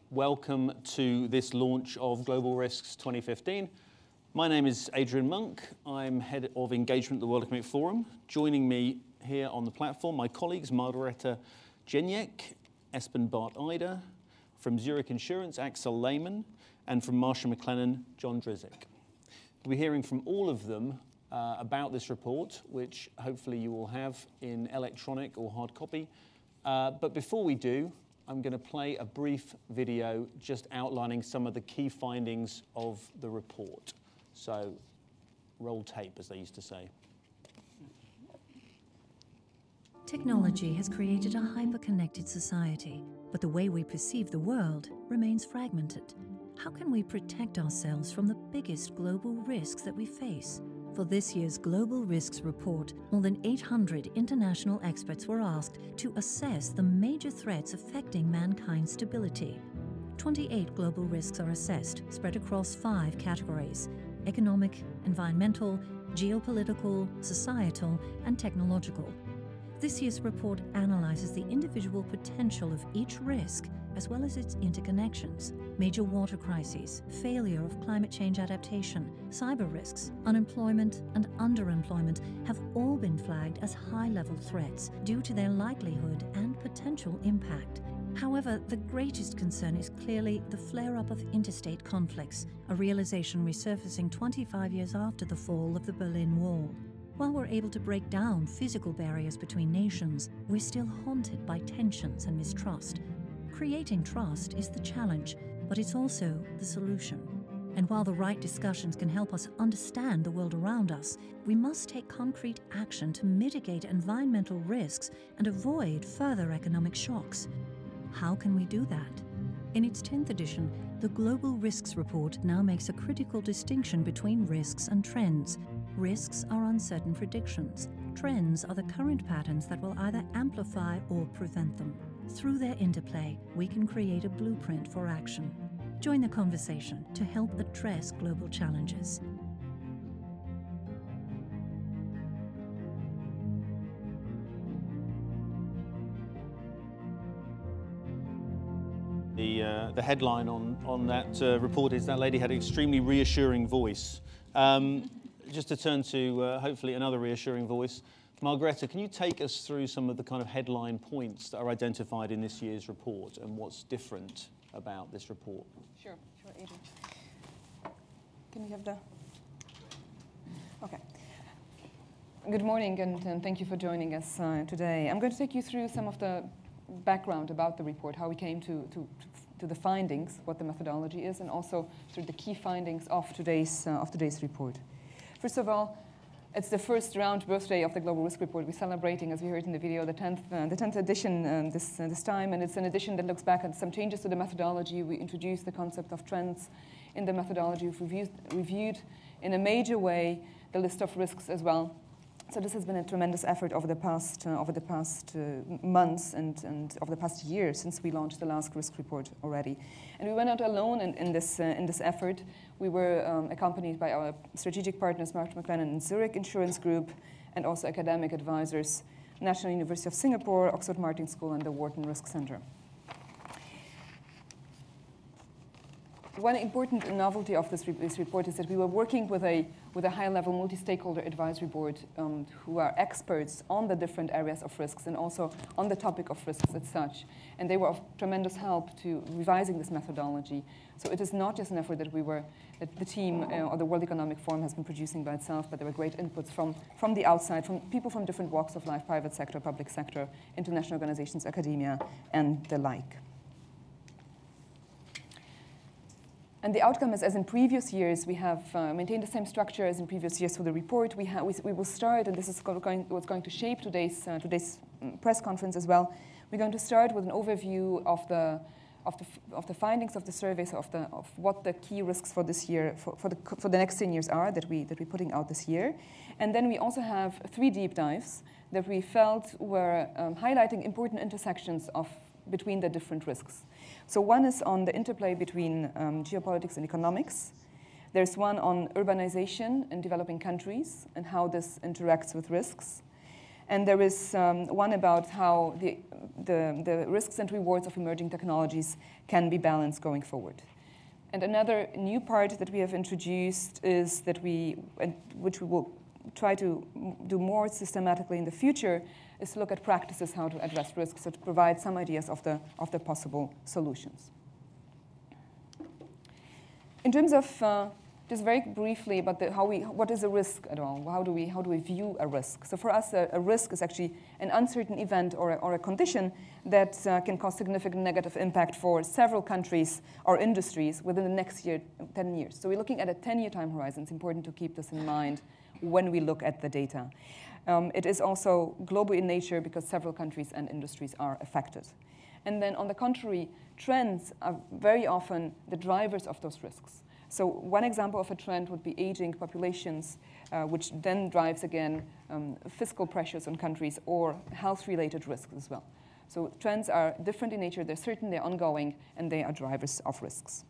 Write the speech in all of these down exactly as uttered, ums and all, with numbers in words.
welcome to this launch of Global Risks twenty fifteen. My name is Adrian Monck. I'm Head of Engagement at the World Economic Forum. Joining me here on the platform, my colleagues Margareta, Drzeniek, Espen, Barth, Eide, from Zurich Insurance, Axel, Lehmann, and from Marsh and McLennan, John Drzik. We'll be hearing from all of them uh, about this report, which hopefully you will have in electronic or hard copy. Uh, but before we do, I'm going to play a brief video just outlining some of the key findings of the report. So, roll tape, as they used to say. Technology has created a hyper-connected society, but the way we perceive the world remains fragmented. How can we protect ourselves from the biggest global risks that we face? For this year's Global Risks Report, more than eight hundred international experts were asked to assess the major threats affecting mankind's stability. twenty-eight global risks are assessed, spread across five categories: economic, environmental, geopolitical, societal, and technological. This year's report analyzes the individual potential of each risk, as well as its interconnections. Major water crises, failure of climate change adaptation, cyber risks, unemployment, and underemployment have all been flagged as high-level threats due to their likelihood and potential impact. However, the greatest concern is clearly the flare-up of interstate conflicts, a realization resurfacing twenty-five years after the fall of the Berlin Wall. While we're able to break down physical barriers between nations, we're still haunted by tensions and mistrust. Creating trust is the challenge, but it's also the solution. And while the right discussions can help us understand the world around us, we must take concrete action to mitigate environmental risks and avoid further economic shocks. How can we do that? In its tenth edition, the Global Risks Report now makes a critical distinction between risks and trends. Risks are uncertain predictions. Trends are the current patterns that will either amplify or prevent them. Through their interplay, we can create a blueprint for action. Join the conversation to help address global challenges. The, uh, the headline on, on that uh, report is that lady had an extremely reassuring voice. Um, just to turn to uh, hopefully another reassuring voice, Margareta, can you take us through some of the kind of headline points that are identified in this year's report and what's different about this report? Sure, sure, Adrian. Can we have the... Okay. Good morning, and, and thank you for joining us uh, today. I'm going to take you through some of the background about the report, how we came to, to, to the findings, what the methodology is, and also through the key findings of today's, uh, of today's report. First of all, it's the first round birthday of the Global Risk Report. We're celebrating, as we heard in the video, the tenth, uh, the tenth edition um, this, uh, this time, and it's an edition that looks back at some changes to the methodology. We introduced the concept of trends in the methodology. We've reviewed, reviewed in a major way the list of risks as well. So this has been a tremendous effort over the past, uh, over the past uh, months and, and over the past year since we launched the last risk report already. And we went out alone in, in, this, uh, in this effort. We were um, accompanied by our strategic partners, Marsh, McLennan, and Zurich Insurance Group, and also academic advisors, National University of Singapore, Oxford Martin School, and the Wharton Risk Center. One important novelty of this, re this report is that we were working with a, with a high-level multi-stakeholder advisory board um, who are experts on the different areas of risks and also on the topic of risks as such. And they were of tremendous help to revising this methodology. So it is not just an effort that we were, that the team uh, or the World Economic Forum has been producing by itself, but there were great inputs from, from the outside, from people from different walks of life, private sector, public sector, international organizations, academia, and the like. And the outcome is, as in previous years, we have uh, maintained the same structure as in previous years for the report. We, we, we will start, and this is going, what's going to shape today's, uh, today's press conference as well. We're going to start with an overview of the, of the, of the findings of the survey, so of, the, of what the key risks for this year, for, for, the, for the next ten years are that, we, that we're putting out this year. And then we also have three deep dives that we felt were um, highlighting important intersections of between the different risks. So one is on the interplay between um, geopolitics and economics. There's one on urbanization in developing countries and how this interacts with risks. And there is um, one about how the, the, the risks and rewards of emerging technologies can be balanced going forward. And another new part that we have introduced is that we, which we will try to do more systematically in the future, is to look at practices how to address risks, so to provide some ideas of the, of the possible solutions. In terms of, uh, just very briefly about the, how we, what is a risk at all? How do we, how do we view a risk? So for us, a, a risk is actually an uncertain event or a, or a condition that uh, can cause significant negative impact for several countries or industries within the next year, ten years. So we're looking at a ten-year time horizon. It's important to keep this in mind when we look at the data. Um, it is also global in nature because several countries and industries are affected. And then on the contrary, trends are very often the drivers of those risks. So one example of a trend would be aging populations, uh, which then drives, again, um, fiscal pressures on countries or health-related risks as well. So trends are different in nature. They're certain, they're ongoing, and they are drivers of risks.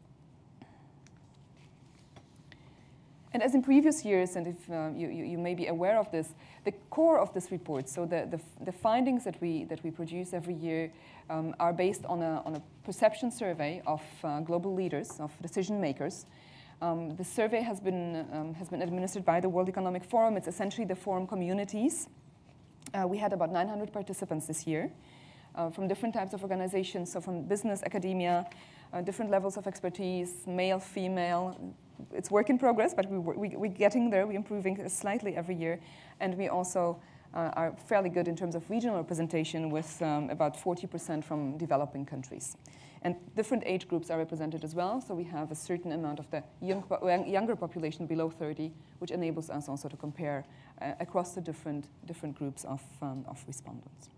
And as in previous years, and if uh, you, you, you may be aware of this, the core of this report, so the, the, the findings that we, that we produce every year um, are based on a, on a perception survey of uh, global leaders, of decision makers. Um, the survey has been, um, has been administered by the World Economic Forum. It's essentially the forum communities. Uh, we had about nine hundred participants this year uh, from different types of organizations, so from business, academia, uh, different levels of expertise, male, female. It's work in progress, but we, we, we're getting there. We're improving slightly every year. And we also uh, are fairly good in terms of regional representation with um, about forty percent from developing countries. And different age groups are represented as well. So we have a certain amount of the young, younger population below thirty, which enables us also to compare uh, across the different, different groups of, um, of respondents.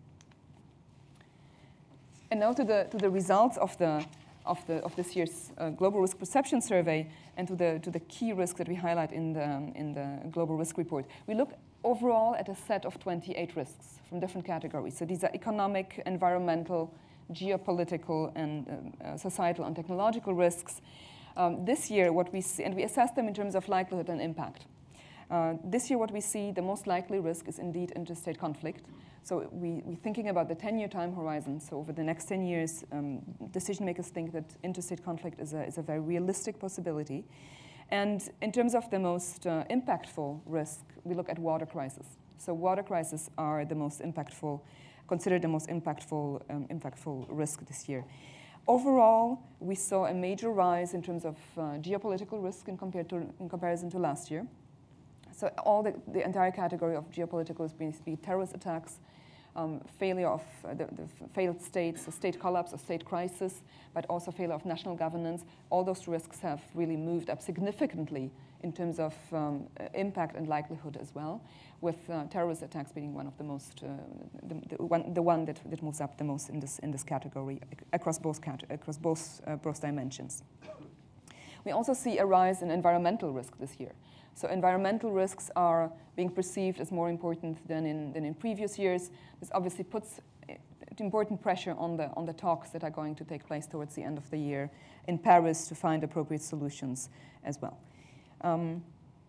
And now to the, to the results of the Of, the, of this year's uh, Global Risk Perception Survey and to the, to the key risks that we highlight in the, in the Global Risk Report. We look overall at a set of twenty-eight risks from different categories. So these are economic, environmental, geopolitical, and uh, uh, societal and technological risks. Um, this year, what we see, and we assess them in terms of likelihood and impact. Uh, this year, what we see, the most likely risk is indeed interstate conflict. So we, we're thinking about the ten-year time horizon. So over the next ten years, um, decision makers think that interstate conflict is a, is a very realistic possibility. And in terms of the most uh, impactful risk, we look at water crisis. So water crises are the most impactful, considered the most impactful, um, impactful risk this year. Overall, we saw a major rise in terms of uh, geopolitical risk in, compared to, in comparison to last year. So all the, the entire category of geopolitical is being be terrorist attacks, um, failure of uh, the, the failed states, so state collapse or state crisis, but also failure of national governance. All those risks have really moved up significantly in terms of um, impact and likelihood as well, with uh, terrorist attacks being one of the most, uh, the, the, one, the one that, that moves up the most in this, in this category across both, across both, uh, both dimensions. We also see a rise in environmental risk this year. So environmental risks are being perceived as more important than in, than in previous years. This obviously puts important pressure on the, on the talks that are going to take place towards the end of the year in Paris to find appropriate solutions as well. Um,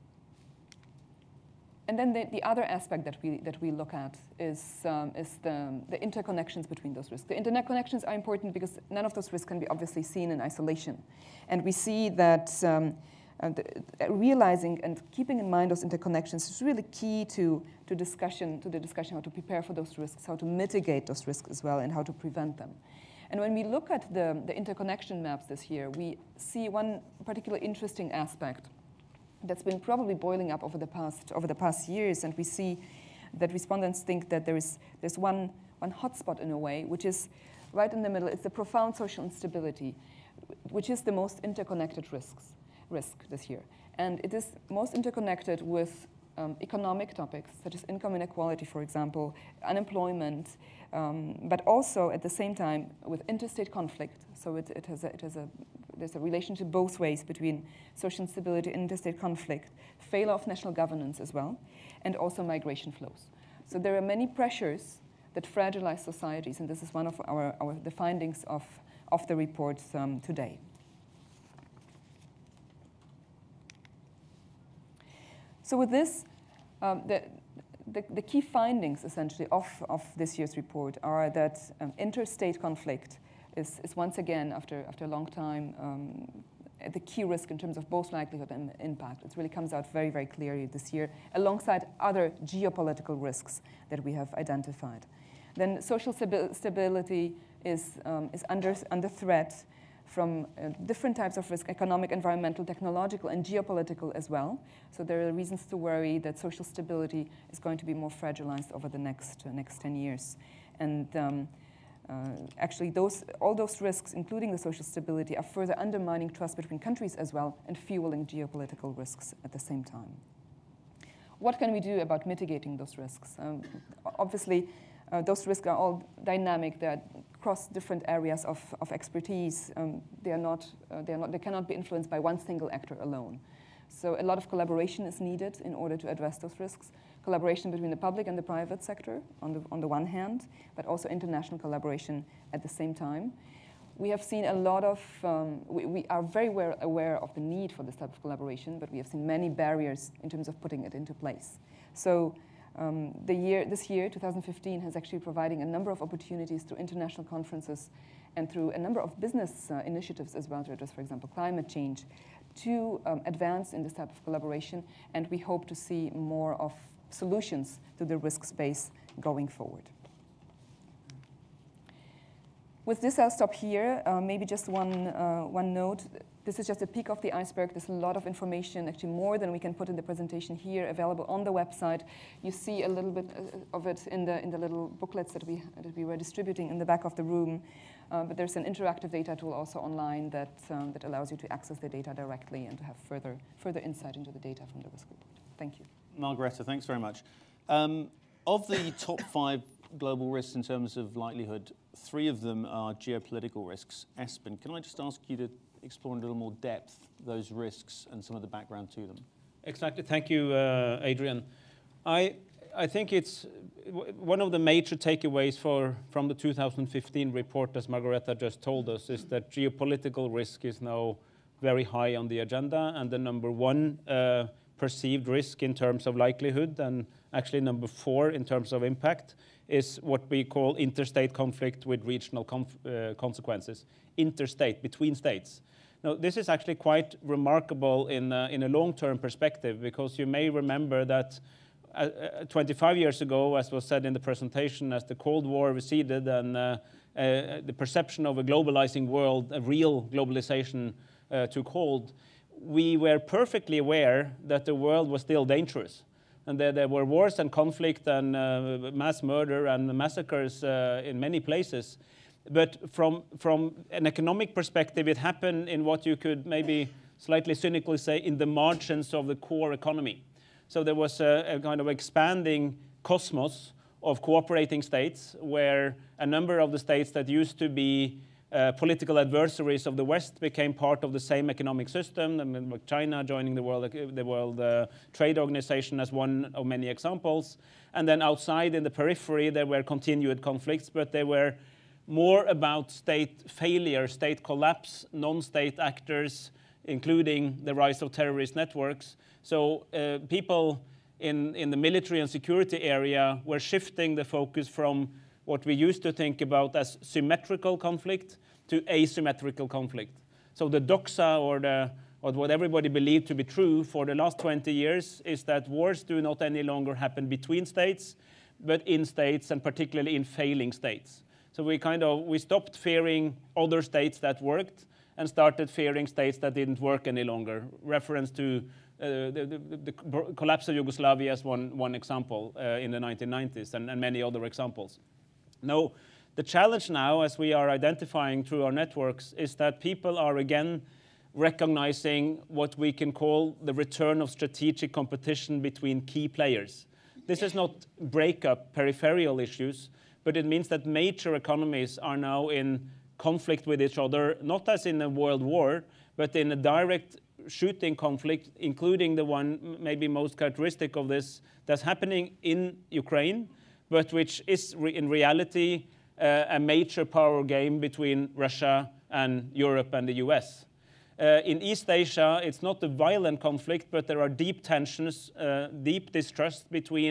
and then the, the other aspect that we, that we look at is, um, is the, the interconnections between those risks. The interconnections are important because none of those risks can be obviously seen in isolation. And we see that um, Uh, the, uh, realizing and keeping in mind those interconnections is really key to, to discussion, to the discussion how to prepare for those risks, how to mitigate those risks as well, and how to prevent them. And when we look at the, the interconnection maps this year, we see one particularly interesting aspect that's been probably boiling up over the past, over the past years, and we see that respondents think that there is there's one, one hotspot in a way, which is right in the middle. It's the profound social instability, which is the most interconnected risks. risk this year. And it is most interconnected with um, economic topics, such as income inequality, for example, unemployment, um, but also at the same time with interstate conflict. So it, it, has a, it has a, there's a relationship both ways between social instability and interstate conflict, failure of national governance as well, and also migration flows. So there are many pressures that fragilize societies, and this is one of our, our the findings of, of the report um, today. So with this, um, the, the, the key findings, essentially, of, of this year's report are that um, interstate conflict is, is once again, after, after a long time, um, the key risk in terms of both likelihood and impact. It really comes out very, very clearly this year, alongside other geopolitical risks that we have identified. Then social stability is, um, is under, under threat from uh, different types of risk, economic, environmental, technological, and geopolitical as well. So there are reasons to worry that social stability is going to be more fragilized over the next, uh, next ten years. And um, uh, actually, those, all those risks, including the social stability, are further undermining trust between countries as well and fueling geopolitical risks at the same time. What can we do about mitigating those risks? Um, obviously, uh, those risks are all dynamic. They're across different areas of, of expertise. Um, they, are not, uh, they, are not, they cannot be influenced by one single actor alone. So a lot of collaboration is needed in order to address those risks. Collaboration between the public and the private sector on the, on the one hand, but also international collaboration at the same time. We have seen a lot of, um, we, we are very well aware of the need for this type of collaboration, but we have seen many barriers in terms of putting it into place. So Um, the year, this year, two thousand fifteen, has actually providing a number of opportunities through international conferences and through a number of business uh, initiatives as well to address, for example, climate change, to um, advance in this type of collaboration, and we hope to see more of solutions to the risk space going forward. With this, I'll stop here. Uh, maybe just one, uh, one note. This is just a peak of the iceberg. There's a lot of information, actually more than we can put in the presentation here, available on the website. You see a little bit of it in the, in the little booklets that we, that we were distributing in the back of the room. Uh, but there's an interactive data tool also online that, um, that allows you to access the data directly and to have further, further insight into the data from the risk report. Thank you. Margareta, thanks very much. Um, of the top five global risks in terms of likelihood, three of them are geopolitical risks. Espen, can I just ask you to explore in a little more depth those risks and some of the background to them? Exactly. Thank you, uh, Adrian. I, I think it's one of the major takeaways for, from the two thousand fifteen report, as Margareta just told us, is that geopolitical risk is now very high on the agenda, and the number one uh, perceived risk in terms of likelihood, and actually number four in terms of impact, is what we call interstate conflict with regional conf uh, consequences. Interstate, between states. Now, this is actually quite remarkable in, uh, in a long-term perspective, because you may remember that uh, uh, twenty-five years ago, as was said in the presentation, as the Cold War receded and uh, uh, the perception of a globalizing world, a real globalization uh, took hold, we were perfectly aware that the world was still dangerous. And there, there were wars and conflict and uh, mass murder and massacres uh, in many places. But from, from an economic perspective, it happened in what you could maybe slightly cynically say in the margins of the core economy. So there was a, a kind of expanding cosmos of cooperating states where a number of the states that used to be uh, political adversaries of the West became part of the same economic system. I mean, China joining the World, the World uh, Trade Organization as one of many examples. And then outside in the periphery, there were continued conflicts, but they were more about state failure, state collapse, non-state actors, including the rise of terrorist networks. So uh, people in, in the military and security area were shifting the focus from what we used to think about as symmetrical conflict to asymmetrical conflict. So the doxa, or, the, or what everybody believed to be true for the last twenty years, is that wars do not any longer happen between states, but in states, and particularly in failing states. So we kind of, we stopped fearing other states that worked and started fearing states that didn't work any longer. Reference to uh, the, the, the collapse of Yugoslavia as one, one example uh, in the nineteen nineties, and, and many other examples. Now, the challenge now, as we are identifying through our networks, is that people are again recognizing what we can call the return of strategic competition between key players. This is not breakup peripheral issues, but it means that major economies are now in conflict with each other, not as in a world war, but in a direct shooting conflict, including the one maybe most characteristic of this that's happening in Ukraine, but which is re in reality uh, a major power game between Russia and Europe and the U S. Uh, in East Asia, it's not a violent conflict, but there are deep tensions, uh, deep distrust between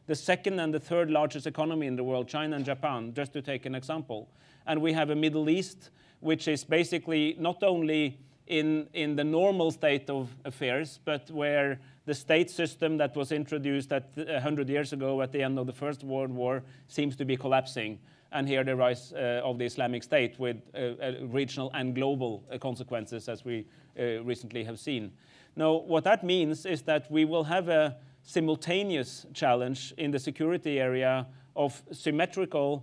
the second and the third largest economy in the world, China and Japan, just to take an example. And we have a Middle East, which is basically not only in, in the normal state of affairs, but where the state system that was introduced at one hundred years ago at the end of the First World War seems to be collapsing. And here the rise uh, of the Islamic State with uh, uh, regional and global uh, consequences, as we uh, recently have seen. Now, what that means is that we will have a simultaneous challenge in the security area of symmetrical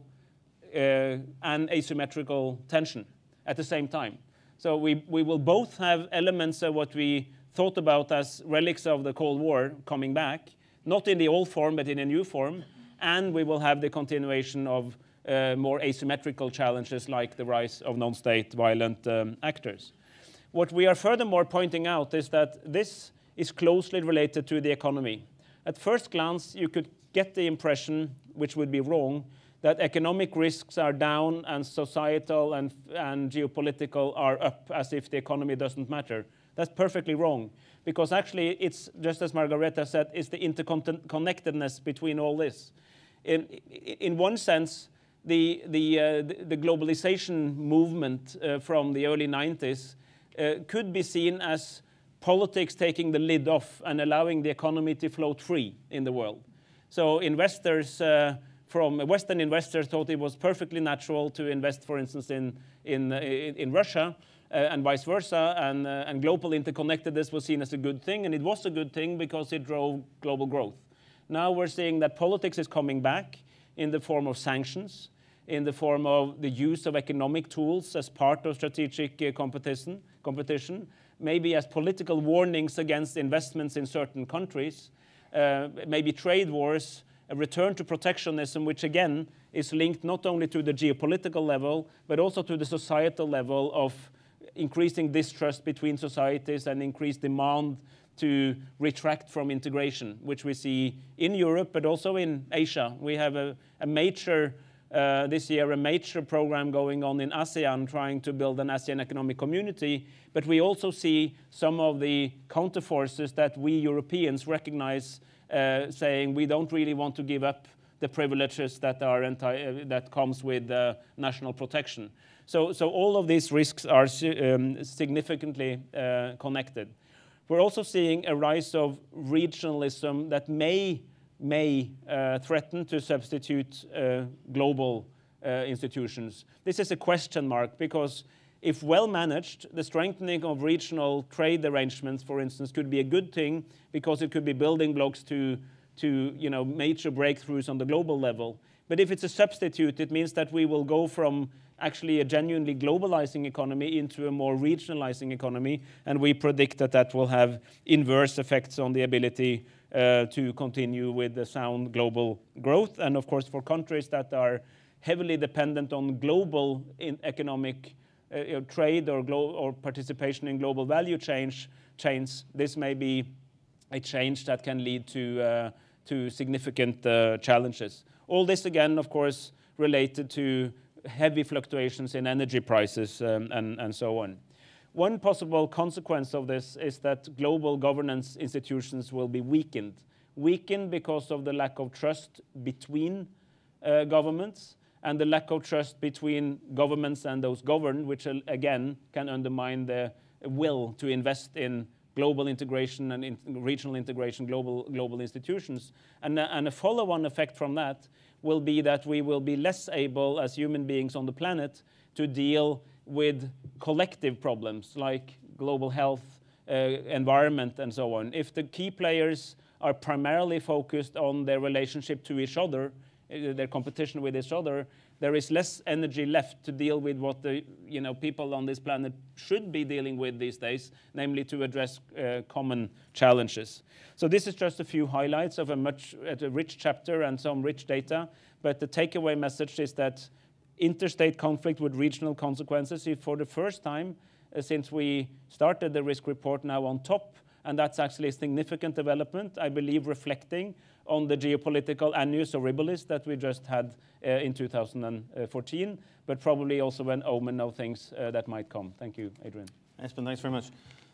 uh, and asymmetrical tension at the same time. So we, we will both have elements of what we thought about as relics of the Cold War coming back, not in the old form, but in a new form, and we will have the continuation of uh, more asymmetrical challenges like the rise of non-state violent um, actors. What we are furthermore pointing out is that this is closely related to the economy. At first glance, you could get the impression, which would be wrong, that economic risks are down and societal and, and geopolitical are up, as if the economy doesn't matter. That's perfectly wrong, because actually it's, just as Margareta said, it's the interconnectedness between all this. In, in one sense, the, the, uh, the globalization movement uh, from the early nineties uh, could be seen as politics taking the lid off and allowing the economy to float free in the world. So investors, uh, from Western investors thought it was perfectly natural to invest, for instance, in, in, uh, in Russia, uh, and vice versa, and, uh, and global interconnectedness was seen as a good thing, and it was a good thing because it drove global growth. Now we're seeing that politics is coming back in the form of sanctions, in the form of the use of economic tools as part of strategic uh, competition, competition, maybe as political warnings against investments in certain countries, uh, maybe trade wars, a return to protectionism, which again is linked not only to the geopolitical level, but also to the societal level of increasing distrust between societies and increased demand to retract from integration, which we see in Europe, but also in Asia. We have a, a major, uh, this year, a major program going on in ASEAN, trying to build an ASEAN economic community, but we also see some of the counterforces that we Europeans recognize, uh, saying we don't really want to give up the privileges that are anti uh, that comes with uh, national protection. So, so all of these risks are um, significantly uh, connected. We're also seeing a rise of regionalism that may, may uh, threaten to substitute uh, global uh, institutions. This is a question mark, because if well managed, the strengthening of regional trade arrangements, for instance, could be a good thing, because it could be building blocks to, to you know, major breakthroughs on the global level. But if it's a substitute, it means that we will go from actually a genuinely globalizing economy into a more regionalizing economy, and we predict that that will have inverse effects on the ability uh, to continue with the sound global growth. And of course, for countries that are heavily dependent on global in economic uh, you know, trade or, or participation in global value change, chains, this may be a change that can lead to, uh, to significant uh, challenges. All this, again, of course, related to heavy fluctuations in energy prices um, and, and so on. One possible consequence of this is that global governance institutions will be weakened. Weakened because of the lack of trust between uh, governments and the lack of trust between governments and those governed, which uh, again can undermine the will to invest in global integration and in regional integration, global, global institutions. And, uh, and a follow-on effect from that will be that we will be less able as human beings on the planet to deal with collective problems like global health, uh, environment, and so on. If the key players are primarily focused on their relationship to each other, uh, their competition with each other, there is less energy left to deal with what the you know, people on this planet should be dealing with these days, namely to address uh, common challenges. So this is just a few highlights of a much a rich chapter and some rich data, but the takeaway message is that interstate conflict with regional consequences is for the first time uh, since we started the risk report now on top, and that's actually a significant development, I believe, reflecting on the geopolitical annus horribilis that we just had uh, in two thousand fourteen, but probably also an omen of things uh, that might come. Thank you, Adrian. Espen, thanks very much.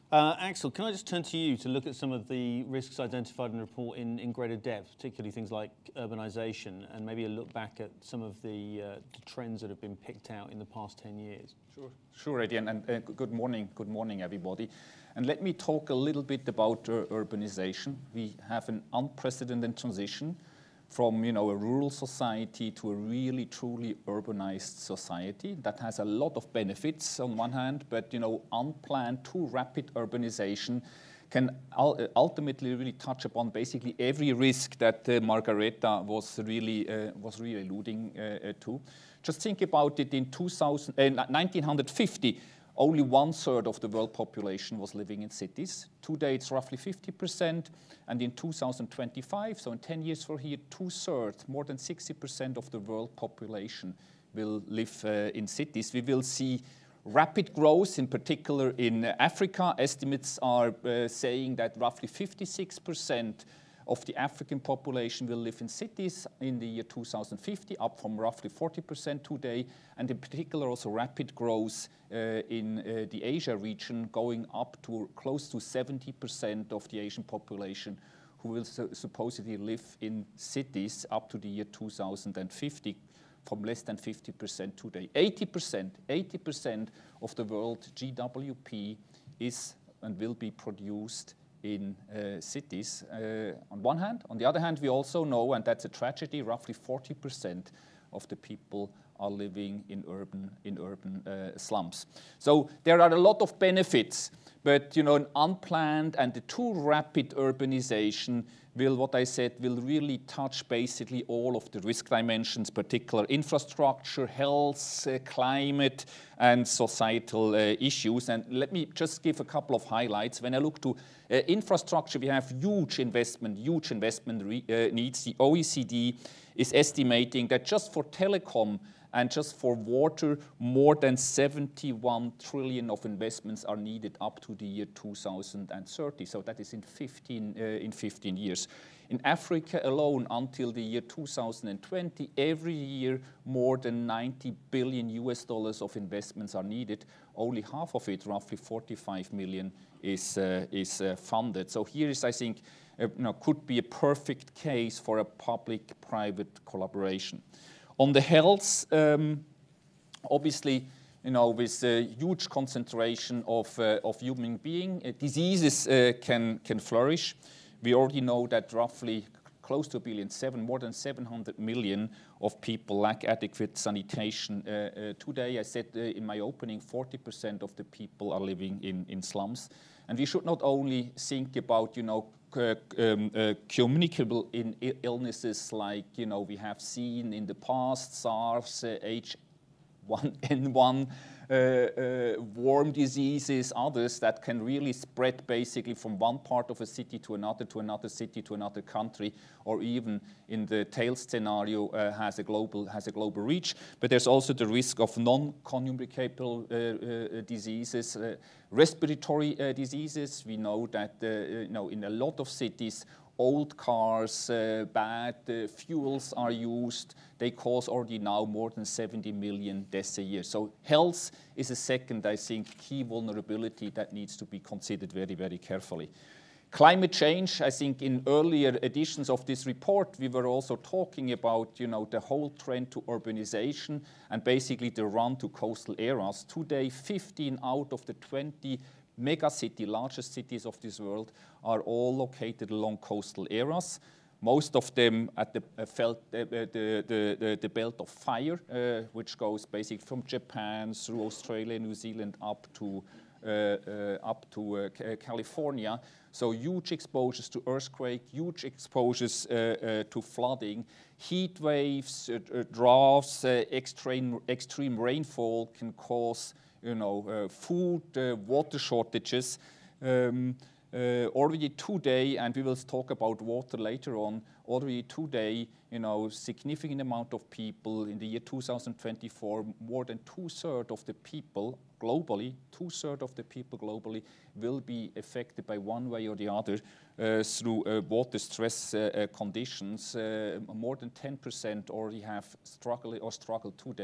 Uh, Axel, can I just turn to you to look at some of the risks identified in the report in, in greater depth, particularly things like urbanisation, and maybe a look back at some of the, uh, the trends that have been picked out in the past ten years? Sure, sure, Adrian, and uh, good morning, good morning, everybody. And let me talk a little bit about uh, urbanization. We have an unprecedented transition from, you know, a rural society to a really, truly urbanized society that has a lot of benefits on one hand, but, you know, unplanned, too rapid urbanization can ultimately really touch upon basically every risk that uh, Margareta was really uh, was really alluding uh, to. Just think about it. In two thousand, uh, nineteen fifty, only one third of the world population was living in cities. Today it's roughly fifty percent, and in two thousand twenty-five, so in ten years from here, two thirds, more than sixty percent of the world population will live uh, in cities. We will see rapid growth, in particular in Africa. Estimates are uh, saying that roughly fifty-six percent of the African population will live in cities in the year two thousand fifty, up from roughly forty percent today, and in particular also rapid growth uh, in uh, the Asia region, going up to close to seventy percent of the Asian population who will su supposedly live in cities up to the year two thousand fifty. From less than fifty percent today. eighty percent, eighty percent of the world G W P is and will be produced in uh, cities uh, on one hand. On the other hand, we also know, and that's a tragedy, roughly forty percent of the people are living in urban, in urban uh, slums. So there are a lot of benefits, but, you know, an unplanned and the too rapid urbanization will, what I said, will really touch basically all of the risk dimensions, particular infrastructure, health, uh, climate, and societal uh, issues. And let me just give a couple of highlights. When I look to uh, infrastructure, we have huge investment, huge investment re uh, needs. The O E C D is estimating that just for telecom and just for water, more than seventy-one trillion of investments are needed up to the year two thousand thirty. So that is in fifteen, uh, in fifteen years. In Africa alone, until the year two thousand twenty, every year more than ninety billion U S dollars of investments are needed. Only half of it, roughly forty-five million, is, uh, is uh, funded. So here is, I think, uh, you know, could be a perfect case for a public-private collaboration. On the health, um, obviously, you know, with a huge concentration of, uh, of human being, uh, diseases uh, can, can flourish. We already know that roughly close to a billion, seven, more than seven hundred million of people lack adequate sanitation uh, uh, today. I said uh, in my opening, forty percent of the people are living in, in slums. And we should not only think about, you know, Uh, um, uh, communicable in illnesses like, you know, we have seen in the past, SARS, uh, H one N one, uh, uh, worm diseases, others that can really spread basically from one part of a city to another, to another city, to another country, or even in the tail scenario uh, has a global has a global reach. But there's also the risk of non-communicable uh, uh, diseases, uh, respiratory uh, diseases. We know that uh, you know, in a lot of cities, old cars, uh, bad uh, fuels are used. They cause already now more than seventy million deaths a year. So health is a second, I think, key vulnerability that needs to be considered very, very carefully. Climate change, I think in earlier editions of this report, we were also talking about, you know, the whole trend to urbanization and basically the run to coastal areas. Today, fifteen out of the twenty megacity, largest cities of this world, are all located along coastal areas. Most of them at the, uh, felt, uh, the, the, the, the belt of fire, uh, which goes basically from Japan through Australia, New Zealand, up to, uh, uh, up to uh, California. So huge exposures to earthquake, huge exposures uh, uh, to flooding, heat waves, uh, uh, droughts, uh, extreme, extreme rainfall can cause, you know, uh, food, uh, water shortages. Um, uh, already today, and we will talk about water later on, already today, you know, significant amount of people in the year two thousand twenty-four, more than two-thirds of the people globally, two-thirds of the people globally will be affected by one way or the other uh, through uh, water stress uh, uh, conditions. Uh, more than ten percent already have struggled or struggle today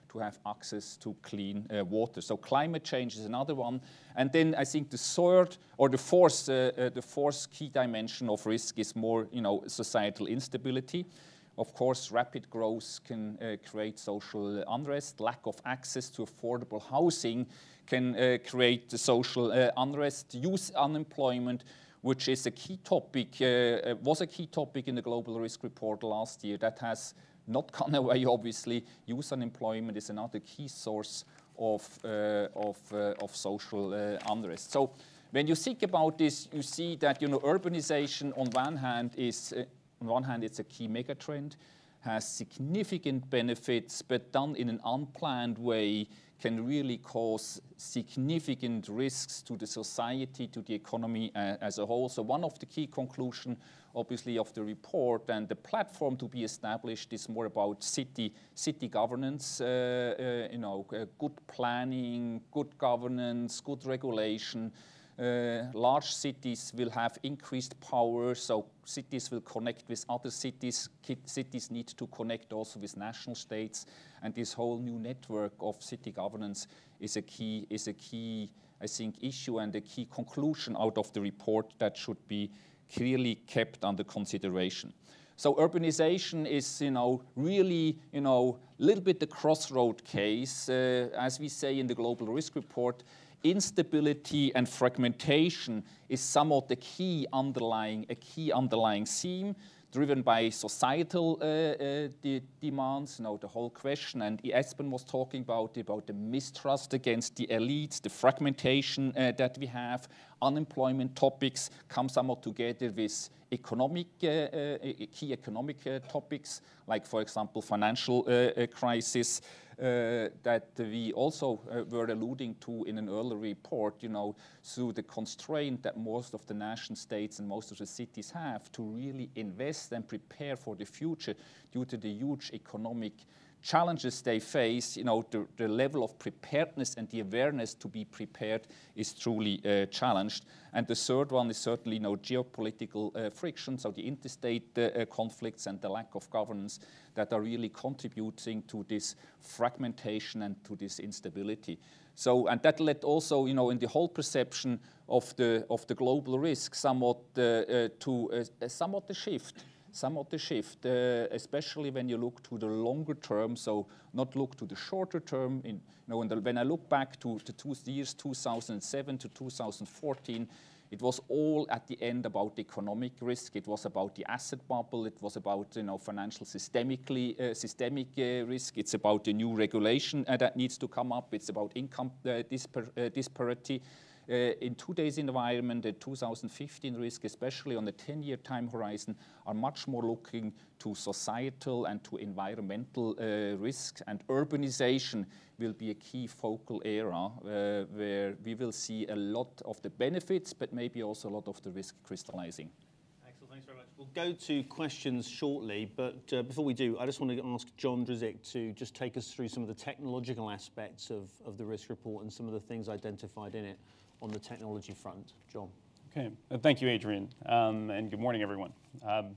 to have access to clean uh, water. So climate change is another one. And then I think the third or the fourth, uh, uh, the fourth key dimension of risk is more, you know, societal instability. Of course, rapid growth can uh, create social unrest. Lack of access to affordable housing can uh, create social uh, unrest. Youth unemployment, which is a key topic, uh, was a key topic in the Global Risk Report last year. That has not gone away, obviously. Youth unemployment is another key source of, uh, of, uh, of social uh, unrest. So when you think about this, you see that, you know, urbanization on one hand is, uh, on one hand, it's a key megatrend, has significant benefits, but done in an unplanned way can really cause significant risks to the society, to the economy uh, as a whole. So one of the key conclusions, obviously, of the report and the platform to be established is more about city, city governance, uh, uh, you know, uh, good planning, good governance, good regulation. Uh, large cities will have increased power, so cities will connect with other cities. Cities need to connect also with national states, and this whole new network of city governance is a key, is a key, I think, issue and a key conclusion out of the report that should be clearly kept under consideration. So urbanization is, you know, really, you know, a little bit the crossroad case, uh, as we say in the Global Risk Report. Instability and fragmentation is somewhat the key underlying, a key underlying theme, driven by societal uh, uh, de demands, you know, the whole question, and Espen was talking about, about the mistrust against the elites, the fragmentation uh, that we have. Unemployment topics come somewhat together with economic, uh, uh, key economic uh, topics, like, for example, financial uh, uh, crisis. Uh, that we also uh, were alluding to in an earlier report, you know, through the constraint that most of the nation states and most of the cities have to really invest and prepare for the future due to the huge economic challenges they face. You know, the, the level of preparedness and the awareness to be prepared is truly uh, challenged. And the third one is certainly, you know, geopolitical uh, friction, so the interstate uh, conflicts and the lack of governance that are really contributing to this fragmentation and to this instability. So, and that led also, you know, in the whole perception of the of the global risk, somewhat uh, uh, to uh, somewhat the shift. Somewhat the shift, uh, especially when you look to the longer term, so not look to the shorter term. In, you know, when, the, when I look back to the two years two thousand seven to two thousand fourteen, it was all at the end about economic risk. It was about the asset bubble. It was about, you know, financial systemically uh, systemic uh, risk. It's about the new regulation uh, that needs to come up. It's about income uh, dispar uh, disparity. Uh, in today's environment, the two thousand fifteen risk, especially on the ten-year time horizon, are much more looking to societal and to environmental uh, risks. And urbanization will be a key focal area uh, where we will see a lot of the benefits, but maybe also a lot of the risk crystallizing. Axel, thanks very much. We'll go to questions shortly, but uh, before we do, I just want to ask John Drzik to just take us through some of the technological aspects of, of the risk report and some of the things identified in it on the technology front. John. Okay, uh, thank you, Adrian, um, and good morning, everyone. Um,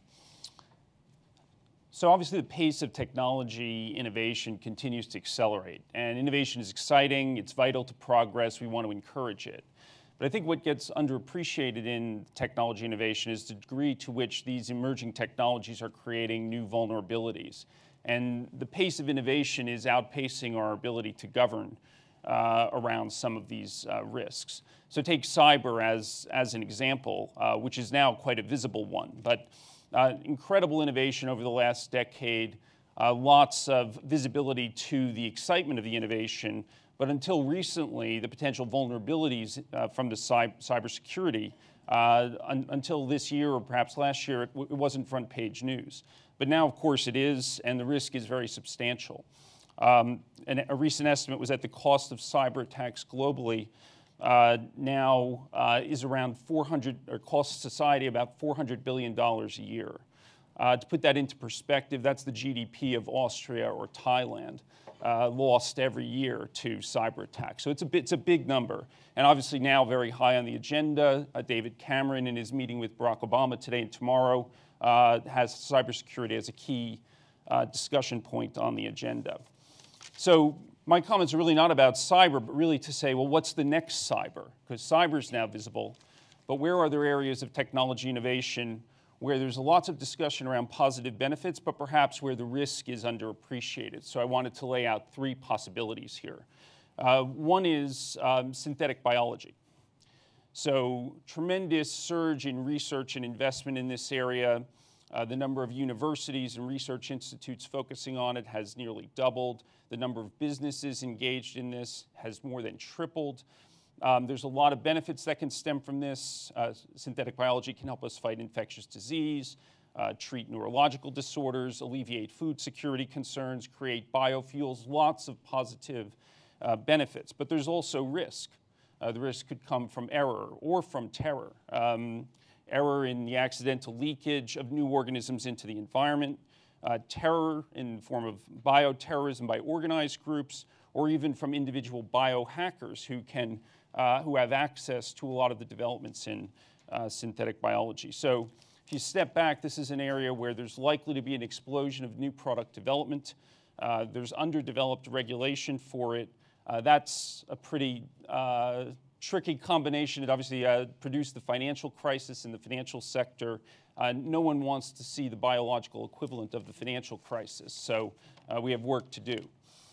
so obviously the pace of technology innovation continues to accelerate, and innovation is exciting, it's vital to progress, we want to encourage it. But I think what gets underappreciated in technology innovation is the degree to which these emerging technologies are creating new vulnerabilities. And the pace of innovation is outpacing our ability to govern Uh, around some of these uh, risks. So take cyber as, as an example, uh, which is now quite a visible one, but uh, incredible innovation over the last decade, uh, lots of visibility to the excitement of the innovation, but until recently, the potential vulnerabilities uh, from the cy cybersecurity, uh, un until this year or perhaps last year, it, w it wasn't front page news. But now, of course, it is, and the risk is very substantial. Um, and a recent estimate was that the cost of cyber attacks globally uh, now uh, is around four hundred, or costs society about four hundred billion dollars a year. Uh, to put that into perspective, that's the G D P of Austria or Thailand uh, lost every year to cyber attacks. So it's a, bit, it's a big number. And obviously now very high on the agenda. Uh, David Cameron, in his meeting with Barack Obama today and tomorrow, uh, has cybersecurity as a key uh, discussion point on the agenda. So my comments are really not about cyber, but really to say, well, what's the next cyber? Because cyber is now visible, but where are there areas of technology innovation where there's lots of discussion around positive benefits, but perhaps where the risk is underappreciated? So I wanted to lay out three possibilities here. Uh, one is um, synthetic biology. So tremendous surge in research and investment in this area. Uh, the number of universities and research institutes focusing on it has nearly doubled. The number of businesses engaged in this has more than tripled. Um, there's a lot of benefits that can stem from this. Uh, synthetic biology can help us fight infectious disease, uh, treat neurological disorders, alleviate food security concerns, create biofuels, lots of positive uh, benefits. But there's also risk. Uh, the risk could come from error or from terror. Um, error in the accidental leakage of new organisms into the environment, uh, terror in the form of bioterrorism by organized groups, or even from individual biohackers who can, uh, who have access to a lot of the developments in uh, synthetic biology. So if you step back, this is an area where there's likely to be an explosion of new product development. Uh, there's underdeveloped regulation for it. Uh, that's a pretty uh, tricky combination. It obviously uh, produced the financial crisis in the financial sector. Uh, no one wants to see the biological equivalent of the financial crisis, so uh, we have work to do.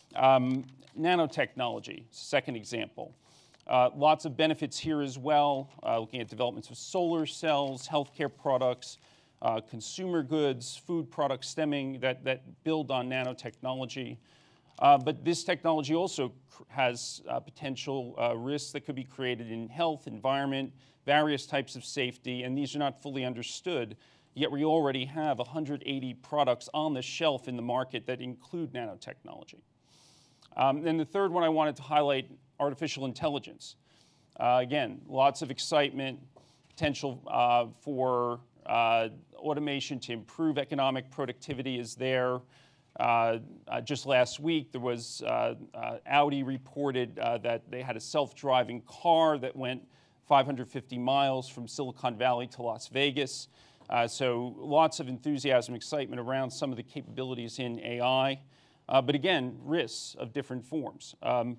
Um, nanotechnology, second example. Uh, lots of benefits here as well, uh, looking at developments of solar cells, healthcare products, uh, consumer goods, food products stemming that, that build on nanotechnology. Uh, but this technology also has uh, potential uh, risks that could be created in health, environment, various types of safety, and these are not fully understood, yet we already have one hundred eighty products on the shelf in the market that include nanotechnology. Um, and the third one I wanted to highlight, artificial intelligence. Uh, again, lots of excitement, potential uh, for uh, automation to improve economic productivity is there. Uh, uh, just last week, there was uh, uh, Audi reported uh, that they had a self-driving car that went five hundred fifty miles from Silicon Valley to Las Vegas. Uh, so lots of enthusiasm, excitement around some of the capabilities in A I. Uh, but again, risks of different forms. Um,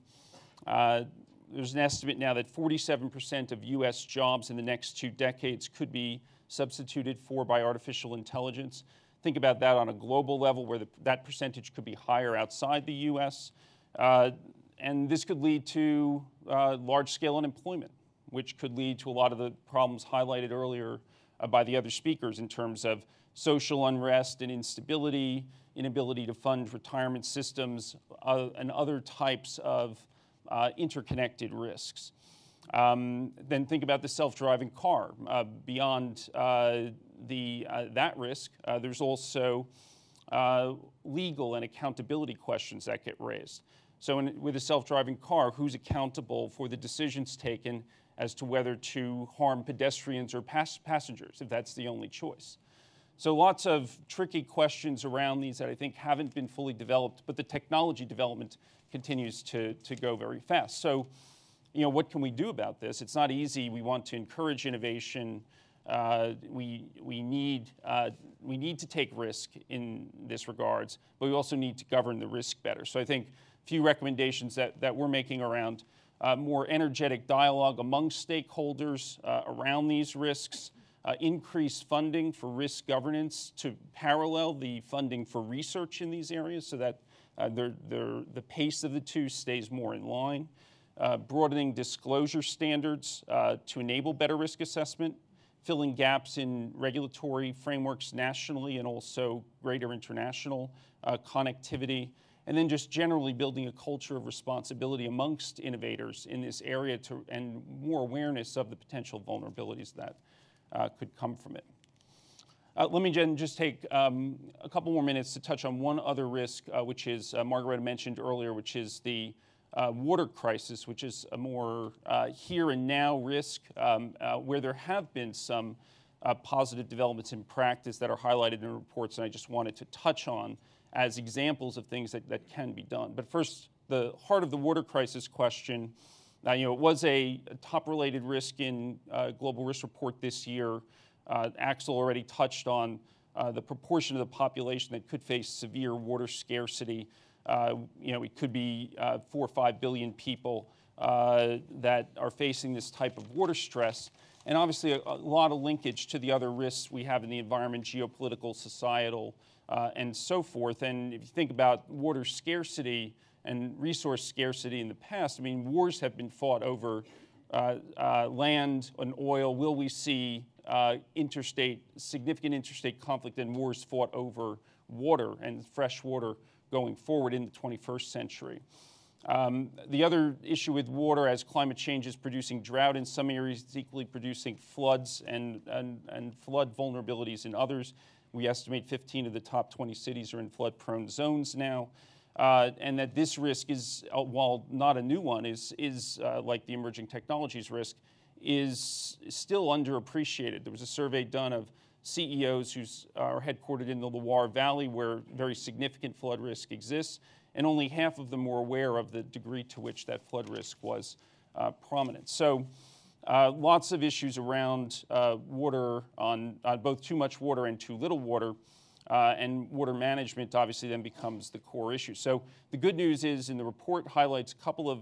uh, there's an estimate now that forty-seven percent of U S jobs in the next two decades could be substituted for by artificial intelligence. Think about that on a global level where the, that percentage could be higher outside the U S. Uh, and this could lead to uh, large-scale unemployment, which could lead to a lot of the problems highlighted earlier uh, by the other speakers in terms of social unrest and instability, inability to fund retirement systems, uh, and other types of uh, interconnected risks. Um, then think about the self-driving car. Uh, beyond uh, the, uh, that risk, uh, there's also uh, legal and accountability questions that get raised. So in, with a self-driving car, who's accountable for the decisions taken as to whether to harm pedestrians or pass passengers, if that's the only choice? So lots of tricky questions around these that I think haven't been fully developed, but the technology development continues to, to go very fast. So, you know, what can we do about this? It's not easy. We want to encourage innovation. Uh, we, we, need, uh, we need to take risk in this regards, but we also need to govern the risk better. So I think a few recommendations that, that we're making around uh, more energetic dialogue among stakeholders uh, around these risks, uh, increased funding for risk governance to parallel the funding for research in these areas so that uh, they're, they're, the pace of the two stays more in line. Uh, broadening disclosure standards uh, to enable better risk assessment, filling gaps in regulatory frameworks nationally and also greater international uh, connectivity, and then just generally building a culture of responsibility amongst innovators in this area to, and more awareness of the potential vulnerabilities that uh, could come from it. Uh, let me just take um, a couple more minutes to touch on one other risk, uh, which is uh, Margareta mentioned earlier, which is the Uh, water crisis, which is a more uh, here and now risk, um, uh, where there have been some uh, positive developments in practice that are highlighted in reports, and I just wanted to touch on as examples of things that, that can be done. But first, the heart of the water crisis question, uh, you know, it was a, a top-related risk in uh, Global Risk Report this year. Uh, Axel already touched on uh, the proportion of the population that could face severe water scarcity. Uh, you know, it could be uh, four or five billion people uh, that are facing this type of water stress. And obviously a, a lot of linkage to the other risks we have in the environment, geopolitical, societal, uh, and so forth. And if you think about water scarcity and resource scarcity in the past, I mean, wars have been fought over uh, uh, land and oil. Will we see uh, interstate, significant interstate conflict and wars fought over water and fresh water going forward in the twenty-first century? Um, the other issue with water, as climate change is producing drought in some areas, it's equally producing floods and, and, and flood vulnerabilities in others. We estimate fifteen of the top twenty cities are in flood-prone zones now. Uh, and that this risk is, uh, while not a new one, is, is uh, like the emerging technologies risk, is still underappreciated. There was a survey done of C E Os who are headquartered in the Loire Valley, where very significant flood risk exists, and only half of them were aware of the degree to which that flood risk was uh, prominent. So uh, lots of issues around uh, water, on, on both too much water and too little water, uh, and water management obviously then becomes the core issue. So the good news is, in the report highlights a couple of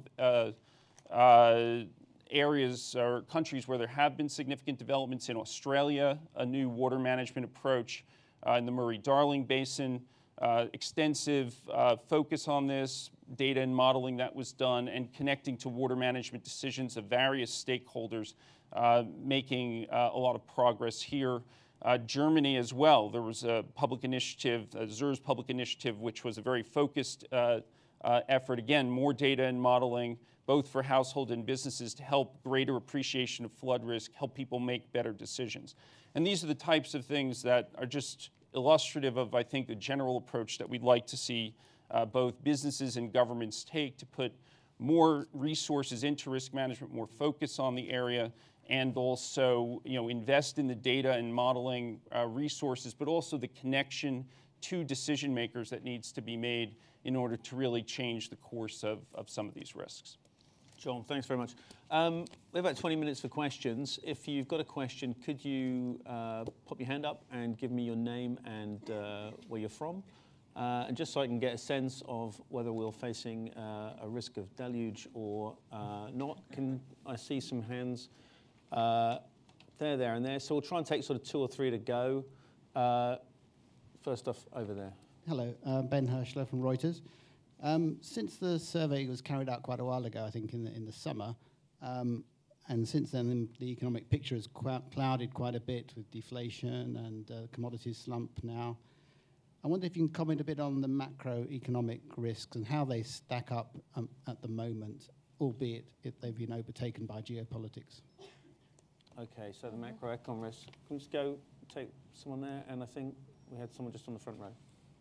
uh, uh, areas or countries where there have been significant developments. In Australia, a new water management approach uh, in the Murray-Darling Basin, uh, extensive uh, focus on this, data and modeling that was done, and connecting to water management decisions of various stakeholders, uh, making uh, a lot of progress here. Uh, Germany as well, there was a public initiative, uh, Zurich's public initiative, which was a very focused uh, uh, effort. Again, more data and modeling, both for household and businesses, to help greater appreciation of flood risk, help people make better decisions. And these are the types of things that are just illustrative of, I think, the general approach that we'd like to see uh, both businesses and governments take to put more resources into risk management, more focus on the area, and also, you know, invest in the data and modeling uh, resources, but also the connection to decision makers that needs to be made in order to really change the course of, of some of these risks. John, thanks very much. Um, we have about twenty minutes for questions. If you've got a question, could you uh, pop your hand up and give me your name and uh, where you're from? Uh, and just so I can get a sense of whether we're facing uh, a risk of deluge or uh, not. Can I see some hands? Uh, there, there, and there. So we'll try and take sort of two or three to go. Uh, first off, over there. Hello, uh, Ben Herschler from Reuters. Um, since the survey was carried out quite a while ago, I think in the, in the summer, um, and since then the economic picture has clouded quite a bit with deflation and uh, commodities slump now. I wonder if you can comment a bit on the macroeconomic risks and how they stack up um, at the moment, albeit if they've been overtaken by geopolitics. Okay, so the macroecon risk. Can we just go take someone there? And I think we had someone just on the front row.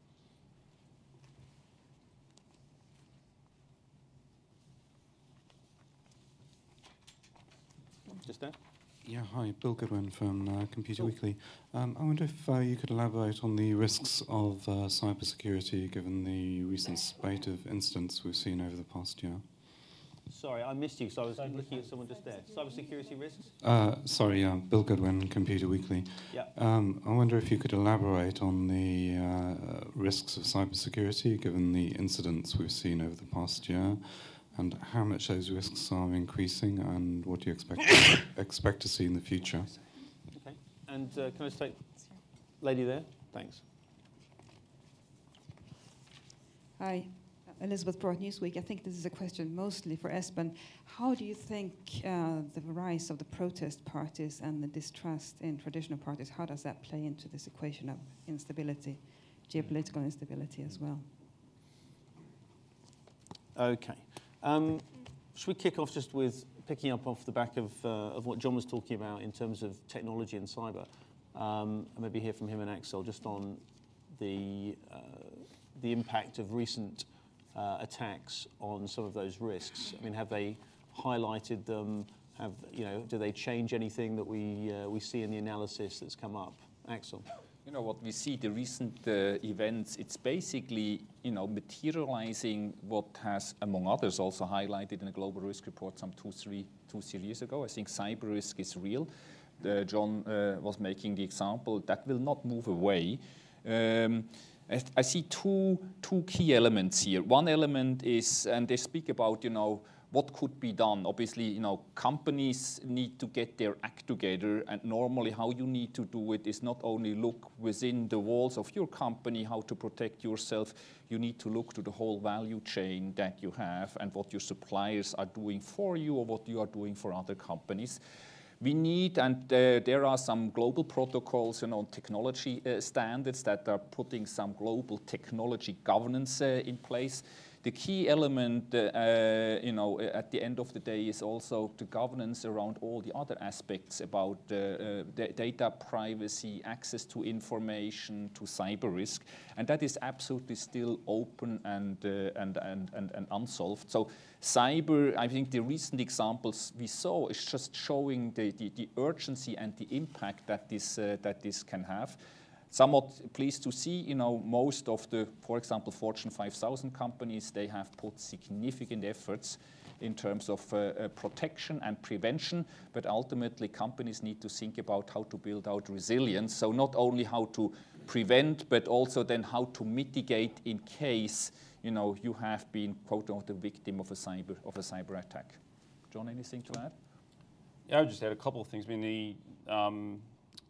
Just there? Yeah, hi, Bill Goodwin from uh, Computer Weekly. Um, I wonder if uh, you could elaborate on the risks of uh, cybersecurity given the recent spate of incidents we've seen over the past year. Sorry, I missed you, so I was looking at someone just there. Cybersecurity risks? Uh, sorry, yeah, Bill Goodwin, Computer Weekly. Yeah. Um, I wonder if you could elaborate on the uh, risks of cybersecurity given the incidents we've seen over the past year, and how much those risks are increasing, and what do you expect to, expect to see in the future? Okay. And uh, can I just take lady there? Thanks. Hi, Elizabeth Broad, Newsweek. I think this is a question mostly for Espen. How do you think uh, the rise of the protest parties and the distrust in traditional parties, how does that play into this equation of instability, geopolitical instability as well? Okay. Um, should we kick off just with picking up off the back of, uh, of what John was talking about in terms of technology and cyber, um, and maybe hear from him and Axel just on the, uh, the impact of recent uh, attacks on some of those risks. I mean, have they highlighted them? Have, you know, do they change anything that we, uh, we see in the analysis that's come up? Axel? You know, what we see, the recent uh, events, it's basically, you know, materializing what has, among others, also highlighted in a global risk report some two, three, two, three years ago. I think cyber risk is real. Uh, John uh, was making the example that will not move away. Um, I see two, two key elements here. One element is, and they speak about, you know, what could be done. Obviously, you know, companies need to get their act together, and normally how you need to do it is not only look within the walls of your company, how to protect yourself, you need to look to the whole value chain that you have and what your suppliers are doing for you or what you are doing for other companies. We need, and uh, there are some global protocols, you know, technology uh, standards that are putting some global technology governance uh, in place. The key element, uh, uh, you know, at the end of the day is also the governance around all the other aspects about uh, uh, data privacy, access to information, to cyber risk, and that is absolutely still open and, uh, and, and, and, and unsolved. So cyber, I think the recent examples we saw is just showing the, the, the urgency and the impact that this, uh, that this can have. Somewhat pleased to see, you know, most of the, for example, Fortune five thousand companies, they have put significant efforts in terms of uh, uh, protection and prevention, but ultimately companies need to think about how to build out resilience. So not only how to prevent, but also then how to mitigate in case, you know, you have been, quote unquote, the victim of a cyber of a cyber attack. John, anything to add? Yeah, I would just add a couple of things. I mean, the um,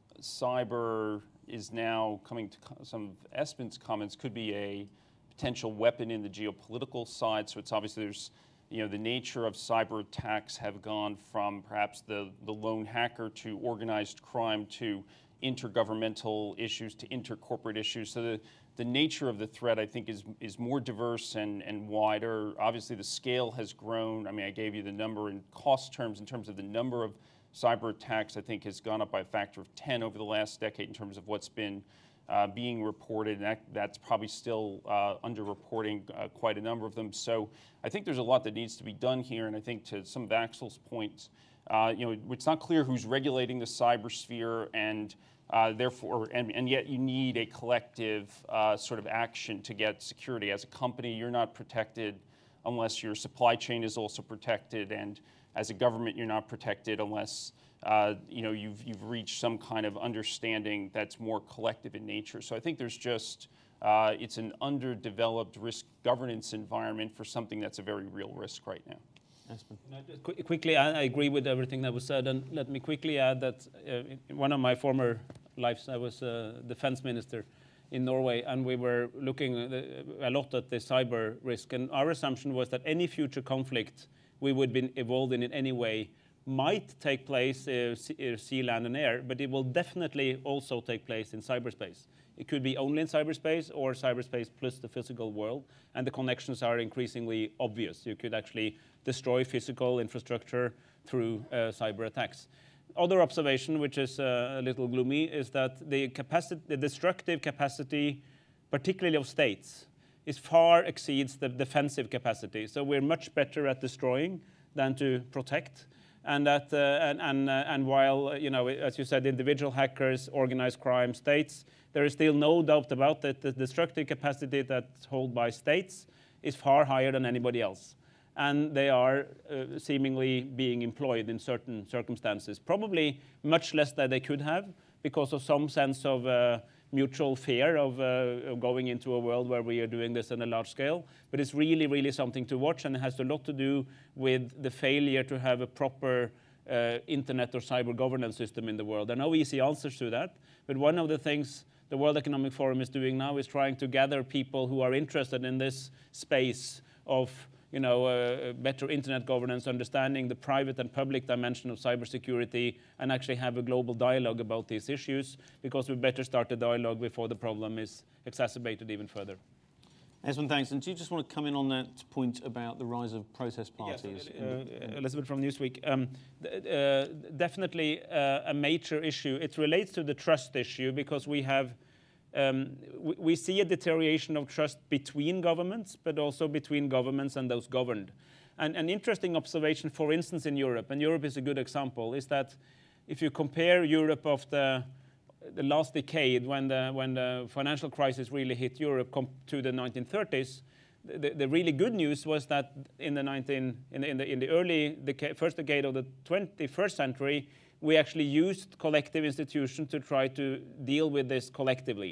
cyber is now coming to some of Espen's comments, could be a potential weapon in the geopolitical side. So it's obviously there's, you know, the nature of cyber attacks have gone from perhaps the, the lone hacker to organized crime to intergovernmental issues to intercorporate issues. So the, the nature of the threat, I think, is, is more diverse and, and wider. Obviously, the scale has grown. I mean, I gave you the number in cost terms in terms of the number of cyber attacks, I think, has gone up by a factor of ten over the last decade in terms of what's been uh, being reported. And that, that's probably still uh, underreporting uh, quite a number of them. So I think there's a lot that needs to be done here. And I think to some of Axel's points, uh, you know, it's not clear who's regulating the cyber sphere, and uh, therefore, and, and yet you need a collective uh, sort of action to get security. As a company, you're not protected unless your supply chain is also protected, and as a government, you're not protected unless uh, you know, you've, you've reached some kind of understanding that's more collective in nature. So I think there's just, uh, it's an underdeveloped risk governance environment for something that's a very real risk right now. Espen. Qu quickly, I, I agree with everything that was said, and let me quickly add that uh, in one of my former lives, I was a defense minister in Norway, and we were looking a lot at the cyber risk, and our assumption was that any future conflict we would be involved in in any way might take place uh, sea, sea, land, and air, but it will definitely also take place in cyberspace. It could be only in cyberspace or cyberspace plus the physical world, and the connections are increasingly obvious. You could actually destroy physical infrastructure through uh, cyber attacks. Other observation, which is uh, a little gloomy, is that the, capacity, the destructive capacity, particularly of states, is far exceeds the defensive capacity. So we're much better at destroying than to protect. And that, uh, and, and, uh, and while, you know, as you said, individual hackers, organized crime, states, there is still no doubt about that the destructive capacity that's held by states is far higher than anybody else. And they are uh, seemingly being employed in certain circumstances, probably much less than they could have because of some sense of uh, mutual fear of, uh, of going into a world where we are doing this on a large scale. But it's really, really something to watch, and it has a lot to do with the failure to have a proper uh, internet or cyber governance system in the world. There are no easy answers to that, but one of the things the World Economic Forum is doing now is trying to gather people who are interested in this space of, you know, uh, better internet governance, understanding the private and public dimension of cybersecurity, and actually have a global dialogue about these issues, because we better start the dialogue before the problem is exacerbated even further. Espen, thanks. And do you just want to come in on that point about the rise of protest parties? Yes, uh, Elizabeth from Newsweek. Um, uh, definitely uh, a major issue. It relates to the trust issue, because we have Um, we, we see a deterioration of trust between governments, but also between governments and those governed. And an interesting observation, for instance, in Europe, and Europe is a good example, is that if you compare Europe of the, the last decade, when the, when the financial crisis really hit Europe to the nineteen thirties, the, the really good news was that in the, nineteen, in the, in the, in the early decade, first decade of the twenty-first century, we actually used collective institutions to try to deal with this collectively.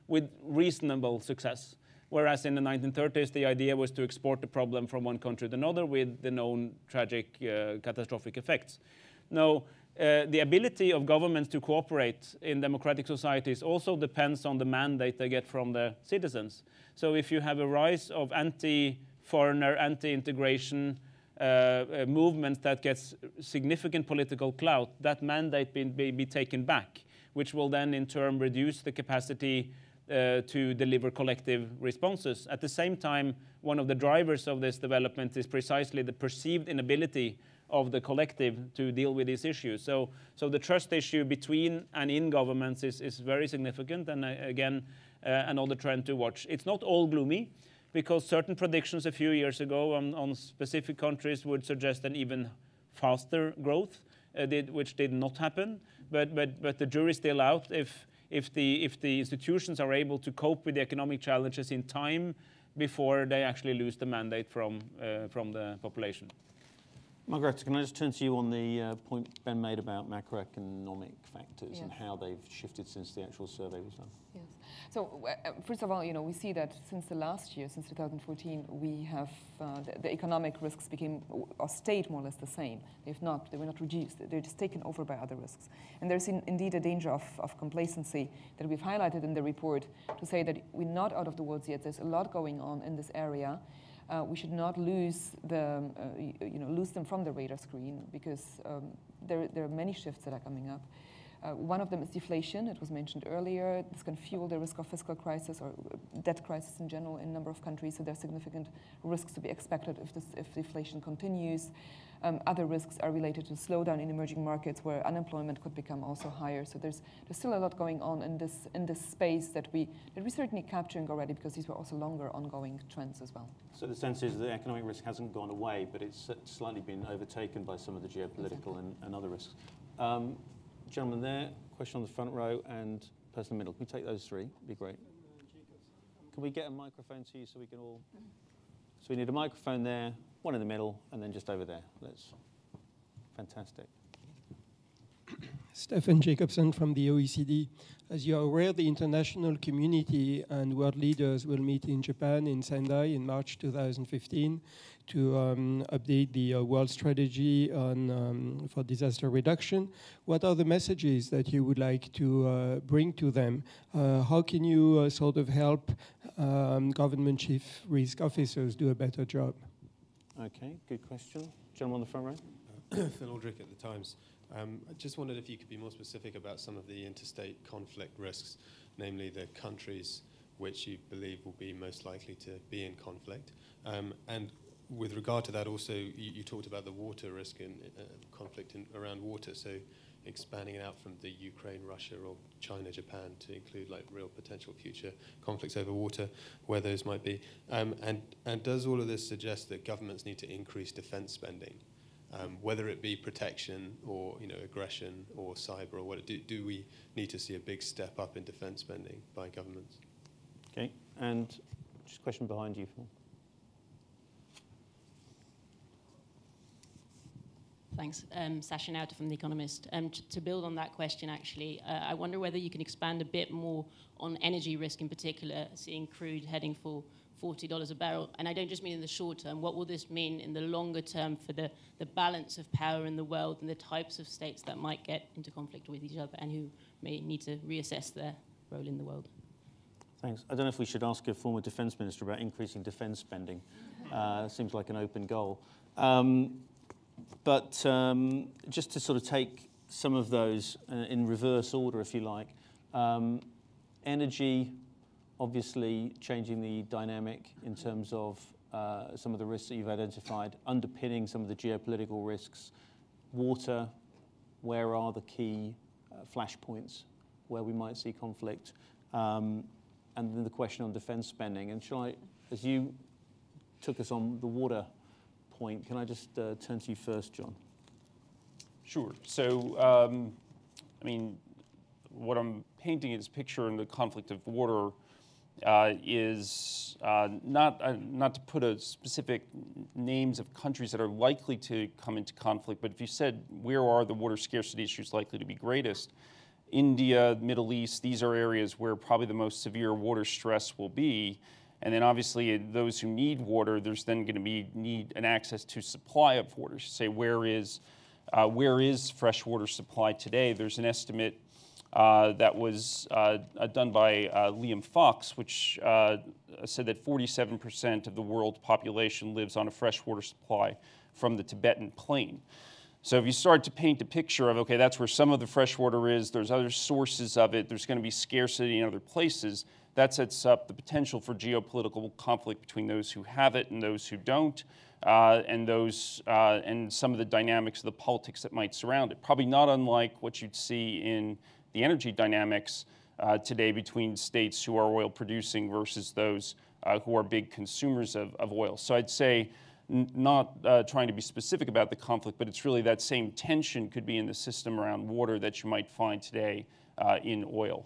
with reasonable success. Whereas in the nineteen thirties, the idea was to export the problem from one country to another with the known tragic, uh, catastrophic effects. Now, uh, the ability of governments to cooperate in democratic societies also depends on the mandate they get from the citizens. So if you have a rise of anti-foreigner, anti-integration uh, uh, movements that gets significant political clout, that mandate be, be, be taken back, which will then in turn reduce the capacity Uh, to deliver collective responses. At the same time, one of the drivers of this development is precisely the perceived inability of the collective to deal with these issues. So, so the trust issue between and in governments is, is very significant, and uh, again, uh, another trend to watch. It's not all gloomy, because certain predictions a few years ago on, on specific countries would suggest an even faster growth, uh, did, which did not happen. But, but, but the jury's still out if If the, if the institutions are able to cope with the economic challenges in time before they actually lose the mandate from, uh, from the population. Margareta, can I just turn to you on the uh, point Ben made about macroeconomic factors, yes, and how they've shifted since the actual survey was done? Yes. So uh, first of all, you know, we see that since the last year, since two thousand fourteen, we have uh, the, the economic risks became or stayed more or less the same. They've not, they were not reduced. They're just taken over by other risks. And there's in, indeed a danger of, of complacency that we've highlighted in the report to say that we're not out of the woods yet. There's a lot going on in this area. Uh, we should not lose the, uh, you know, lose them from the radar screen, because um, there, there are many shifts that are coming up. Uh, one of them is deflation. It was mentioned earlier. This can fuel the risk of fiscal crisis or debt crisis in general in a number of countries. So there are significant risks to be expected if, this, if deflation continues. Um, other risks are related to slowdown in emerging markets where unemployment could become also higher. So there's, there's still a lot going on in this, in this space that, we, that we're certainly capturing already, because these were also longer ongoing trends as well. So the sense is the economic risk hasn't gone away, but it's slightly been overtaken by some of the geopolitical and, and other risks. Um, gentleman there, question on the front row, and person in the middle. Can we take those three? It'd be great. Can we get a microphone to you so we can all... So we need a microphone there, one in the middle, and then just over there. Let's... Fantastic. Stefan Jacobson from the O E C D. As you are aware, the international community and world leaders will meet in Japan, in Sendai, in March two thousand fifteen to um, update the uh, world strategy on, um, for disaster reduction. What are the messages that you would like to uh, bring to them? Uh, how can you uh, sort of help um, government chief risk officers do a better job? Okay, good question. Gentleman on the front row. Uh, Phil Aldrich at the Times. Um, I just wondered if you could be more specific about some of the interstate conflict risks, namely the countries which you believe will be most likely to be in conflict. Um, and with regard to that also, you, you talked about the water risk and uh, conflict in, around water, so expanding it out from the Ukraine, Russia, or China, Japan to include like real potential future conflicts over water, where those might be. Um, and, and does all of this suggest that governments need to increase defense spending? Um, whether it be protection or, you know, aggression or cyber or what, do, do we need to see a big step up in defense spending by governments? Okay, and just a question behind you, Phil. Thanks. Um, Sasha Nauta from The Economist. Um, to build on that question, actually, uh, I wonder whether you can expand a bit more on energy risk in particular, seeing crude heading for forty dollars a barrel. And I don't just mean in the short term. What will this mean in the longer term for the, the balance of power in the world and the types of states that might get into conflict with each other and who may need to reassess their role in the world? Thanks. I don't know if we should ask a former defence minister about increasing defence spending. Uh, seems like an open goal. Um, but um, just to sort of take some of those uh, in reverse order, if you like. Um, energy, obviously changing the dynamic in terms of uh, some of the risks that you've identified, underpinning some of the geopolitical risks. Water, where are the key uh, flashpoints where we might see conflict? Um, and then the question on defence spending. And shall I, as you took us on the water point, can I just uh, turn to you first, John? Sure. So, um, I mean, what I'm painting is a picture in the conflict of water uh, is uh, not uh, not to put a specific names of countries that are likely to come into conflict, but if you said where are the water scarcity issues likely to be greatest, India, Middle East, these are areas where probably the most severe water stress will be. And then obviously those who need water, there's then going to be need an access to supply of water. Say where is, uh, where is fresh water supply today? There's an estimate uh, that was uh, done by uh, Liam Fox, which uh, said that forty-seven percent of the world population lives on a freshwater supply from the Tibetan plain. So if you start to paint a picture of, okay, that's where some of the fresh water is, there's other sources of it, there's going to be scarcity in other places, that sets up the potential for geopolitical conflict between those who have it and those who don't, uh, and those uh, and some of the dynamics of the politics that might surround it. Probably not unlike what you'd see in the energy dynamics uh, today between states who are oil producing versus those uh, who are big consumers of, of oil. So I'd say not uh, trying to be specific about the conflict, but it's really that same tension could be in the system around water that you might find today uh, in oil.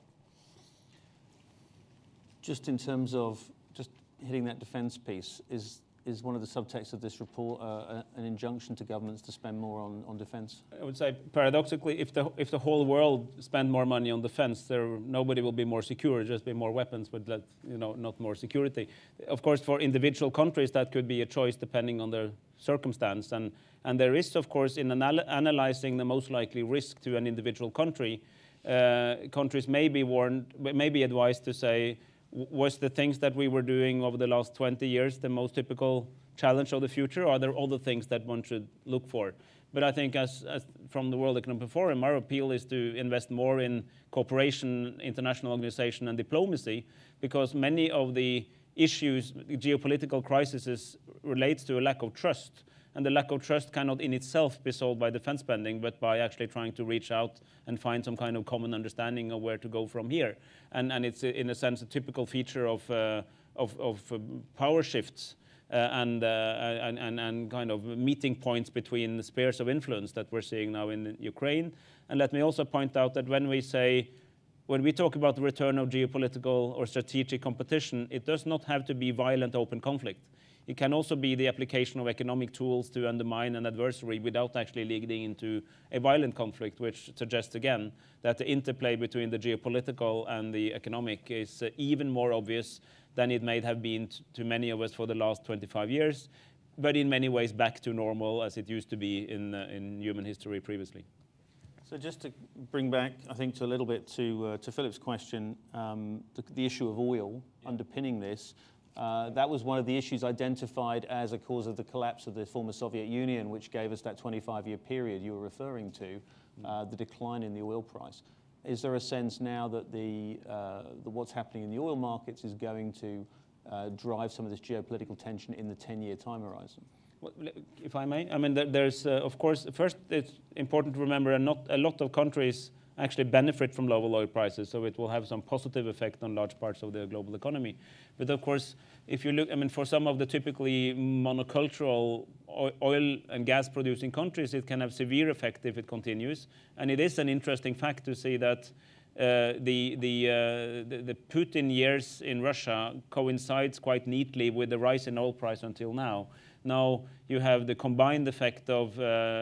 Just in terms of just hitting that defence piece, is is one of the subtexts of this report uh, an injunction to governments to spend more on, on defence? I would say paradoxically, if the if the whole world spend more money on defence, there nobody will be more secure. Just be more weapons, but let, you know, not more security. Of course, for individual countries, that could be a choice depending on their circumstance. And and there is, of course, in anal analyzing the most likely risk to an individual country, uh, countries may be warned, may be advised to say, was the things that we were doing over the last twenty years the most typical challenge of the future? Or are there other things that one should look for? But I think as, as from the World Economic Forum, our appeal is to invest more in cooperation, international organization, and diplomacy, because many of the issues, geopolitical crises, relates to a lack of trust. And the lack of trust cannot in itself be solved by defense spending, but by actually trying to reach out and find some kind of common understanding of where to go from here. And, and it's, in a sense, a typical feature of, uh, of, of uh, power shifts uh, and, uh, and, and, and kind of meeting points between the spheres of influence that we're seeing now in Ukraine. And let me also point out that when we say, when we talk about the return of geopolitical or strategic competition, it does not have to be violent open conflict. It can also be the application of economic tools to undermine an adversary without actually leading into a violent conflict, which suggests, again, that the interplay between the geopolitical and the economic is uh, even more obvious than it may have been to many of us for the last twenty-five years, but in many ways back to normal as it used to be in, uh, in human history previously. So just to bring back, I think, to a little bit to, uh, to Philip's question, um, the, the issue of oil yeah. underpinning this. Uh, that was one of the issues identified as a cause of the collapse of the former Soviet Union, which gave us that twenty-five year period you were referring to, uh, the decline in the oil price. Is there a sense now that the, uh, the what's happening in the oil markets is going to uh, drive some of this geopolitical tension in the ten year time horizon? Well, if I may, I mean, there's, uh, of course, first it's important to remember not a lot of countries actually benefit from lower oil prices, so it will have some positive effect on large parts of the global economy. But of course, if you look, I mean, for some of the typically monocultural oil and gas producing countries, it can have severe effect if it continues. And it is an interesting fact to see that uh, the, the, uh, the, the Putin years in Russia coincides quite neatly with the rise in oil price until now. Now you have the combined effect of uh,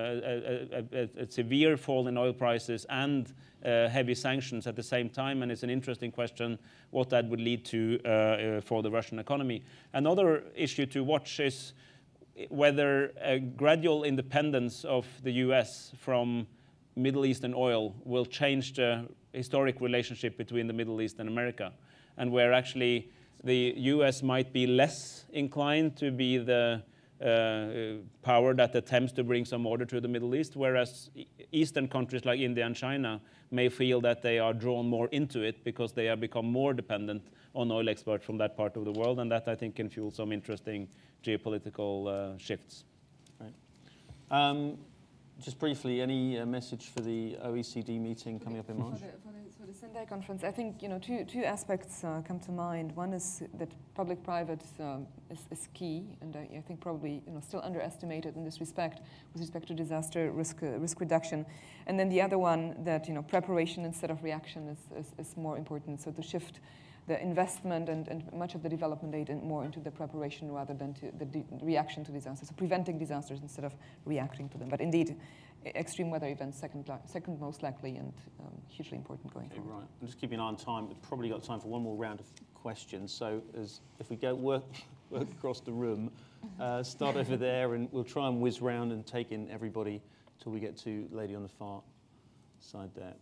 a, a, a severe fall in oil prices and uh, heavy sanctions at the same time, and it's an interesting question what that would lead to uh, uh, for the Russian economy. Another issue to watch is whether a gradual independence of the U S from Middle Eastern oil will change the historic relationship between the Middle East and America, and where actually the U S might be less inclined to be the Uh, power that attempts to bring some order to the Middle East, whereas Eastern countries like India and China may feel that they are drawn more into it because they have become more dependent on oil exports from that part of the world, and that I think can fuel some interesting geopolitical uh, shifts. Right. Um, just briefly, any uh, message for the O E C D meeting coming up in March? For the, for the, for the Sendai conference, I think you know two two aspects uh, come to mind. One is that public-private um, is, is key, and I, I think probably you know still underestimated in this respect with respect to disaster risk uh, risk reduction. And then the other one that you know preparation instead of reaction is is, is more important. So to shift the investment and, and much of the development aid in more into the preparation rather than to the reaction to disasters, so preventing disasters instead of reacting to them. But indeed, extreme weather events second, second most likely and um, hugely important going okay, forward. Right, I'm just keeping an eye on time. We've probably got time for one more round of questions. So as if we go work, work across the room, uh, start over there, and we'll try and whiz round and take in everybody till we get to lady on the far side there.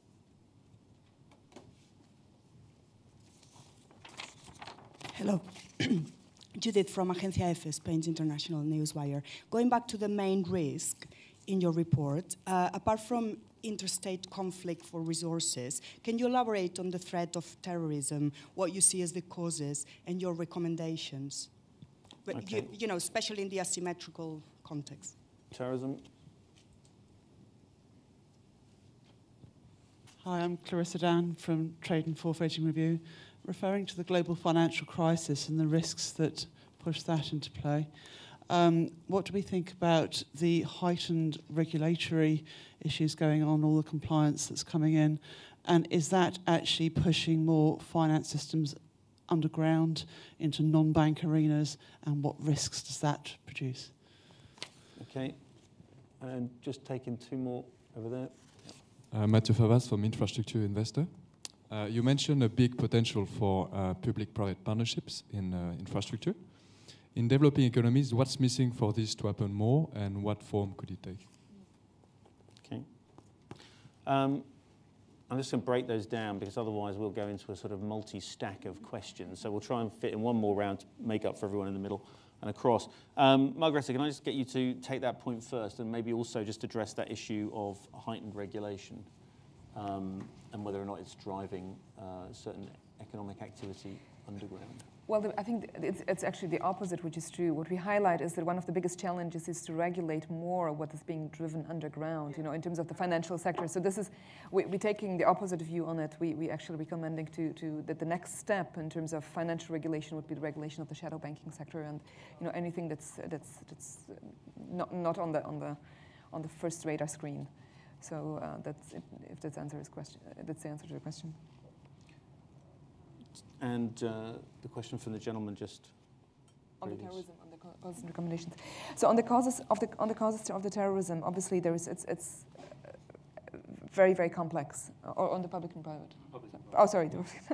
Hello. Judith from Agencia F, Spain's international newswire. Going back to the main risk in your report, uh, apart from interstate conflict for resources, can you elaborate on the threat of terrorism, what you see as the causes, and your recommendations? But Okay. you, you know, especially in the asymmetrical context. Terrorism. Hi, I'm Clarissa Dan from Trade and Forfeiting Review, referring to the global financial crisis and the risks that push that into play. Um, what do we think about the heightened regulatory issues going on, all the compliance that's coming in, and is that actually pushing more finance systems underground into non-bank arenas, and what risks does that produce? Okay, and just taking two more over there. Uh, Mathieu Favas from Infrastructure Investor. Uh, you mentioned a big potential for uh, public-private partnerships in uh, infrastructure. In developing economies, what's missing for this to happen more, and what form could it take? Okay. Um, I'm just going to break those down because otherwise we'll go into a sort of multi-stack of questions. So we'll try and fit in one more round to make up for everyone in the middle and across. Um, Margareta, can I just get you to take that point first and maybe also just address that issue of heightened regulation um, and whether or not it's driving uh, certain economic activity underground? Well, the, I think it's, it's actually the opposite, which is true. What we highlight is that one of the biggest challenges is to regulate more what is being driven underground, you know, in terms of the financial sector. So this is, we, we're taking the opposite view on it. We, we actually recommending to, to that the next step in terms of financial regulation would be the regulation of the shadow banking sector, and, you know, anything that's that's that's not not on the on the on the first radar screen. So uh, that's it, if that answers question, that's the answer to the question. And uh, the question from the gentleman just on the previous. terrorism, on the causes and recommendations. So on the causes of the on the causes of the terrorism, obviously there is it's it's very very complex. Or on the public and private. Public and private. Oh, sorry.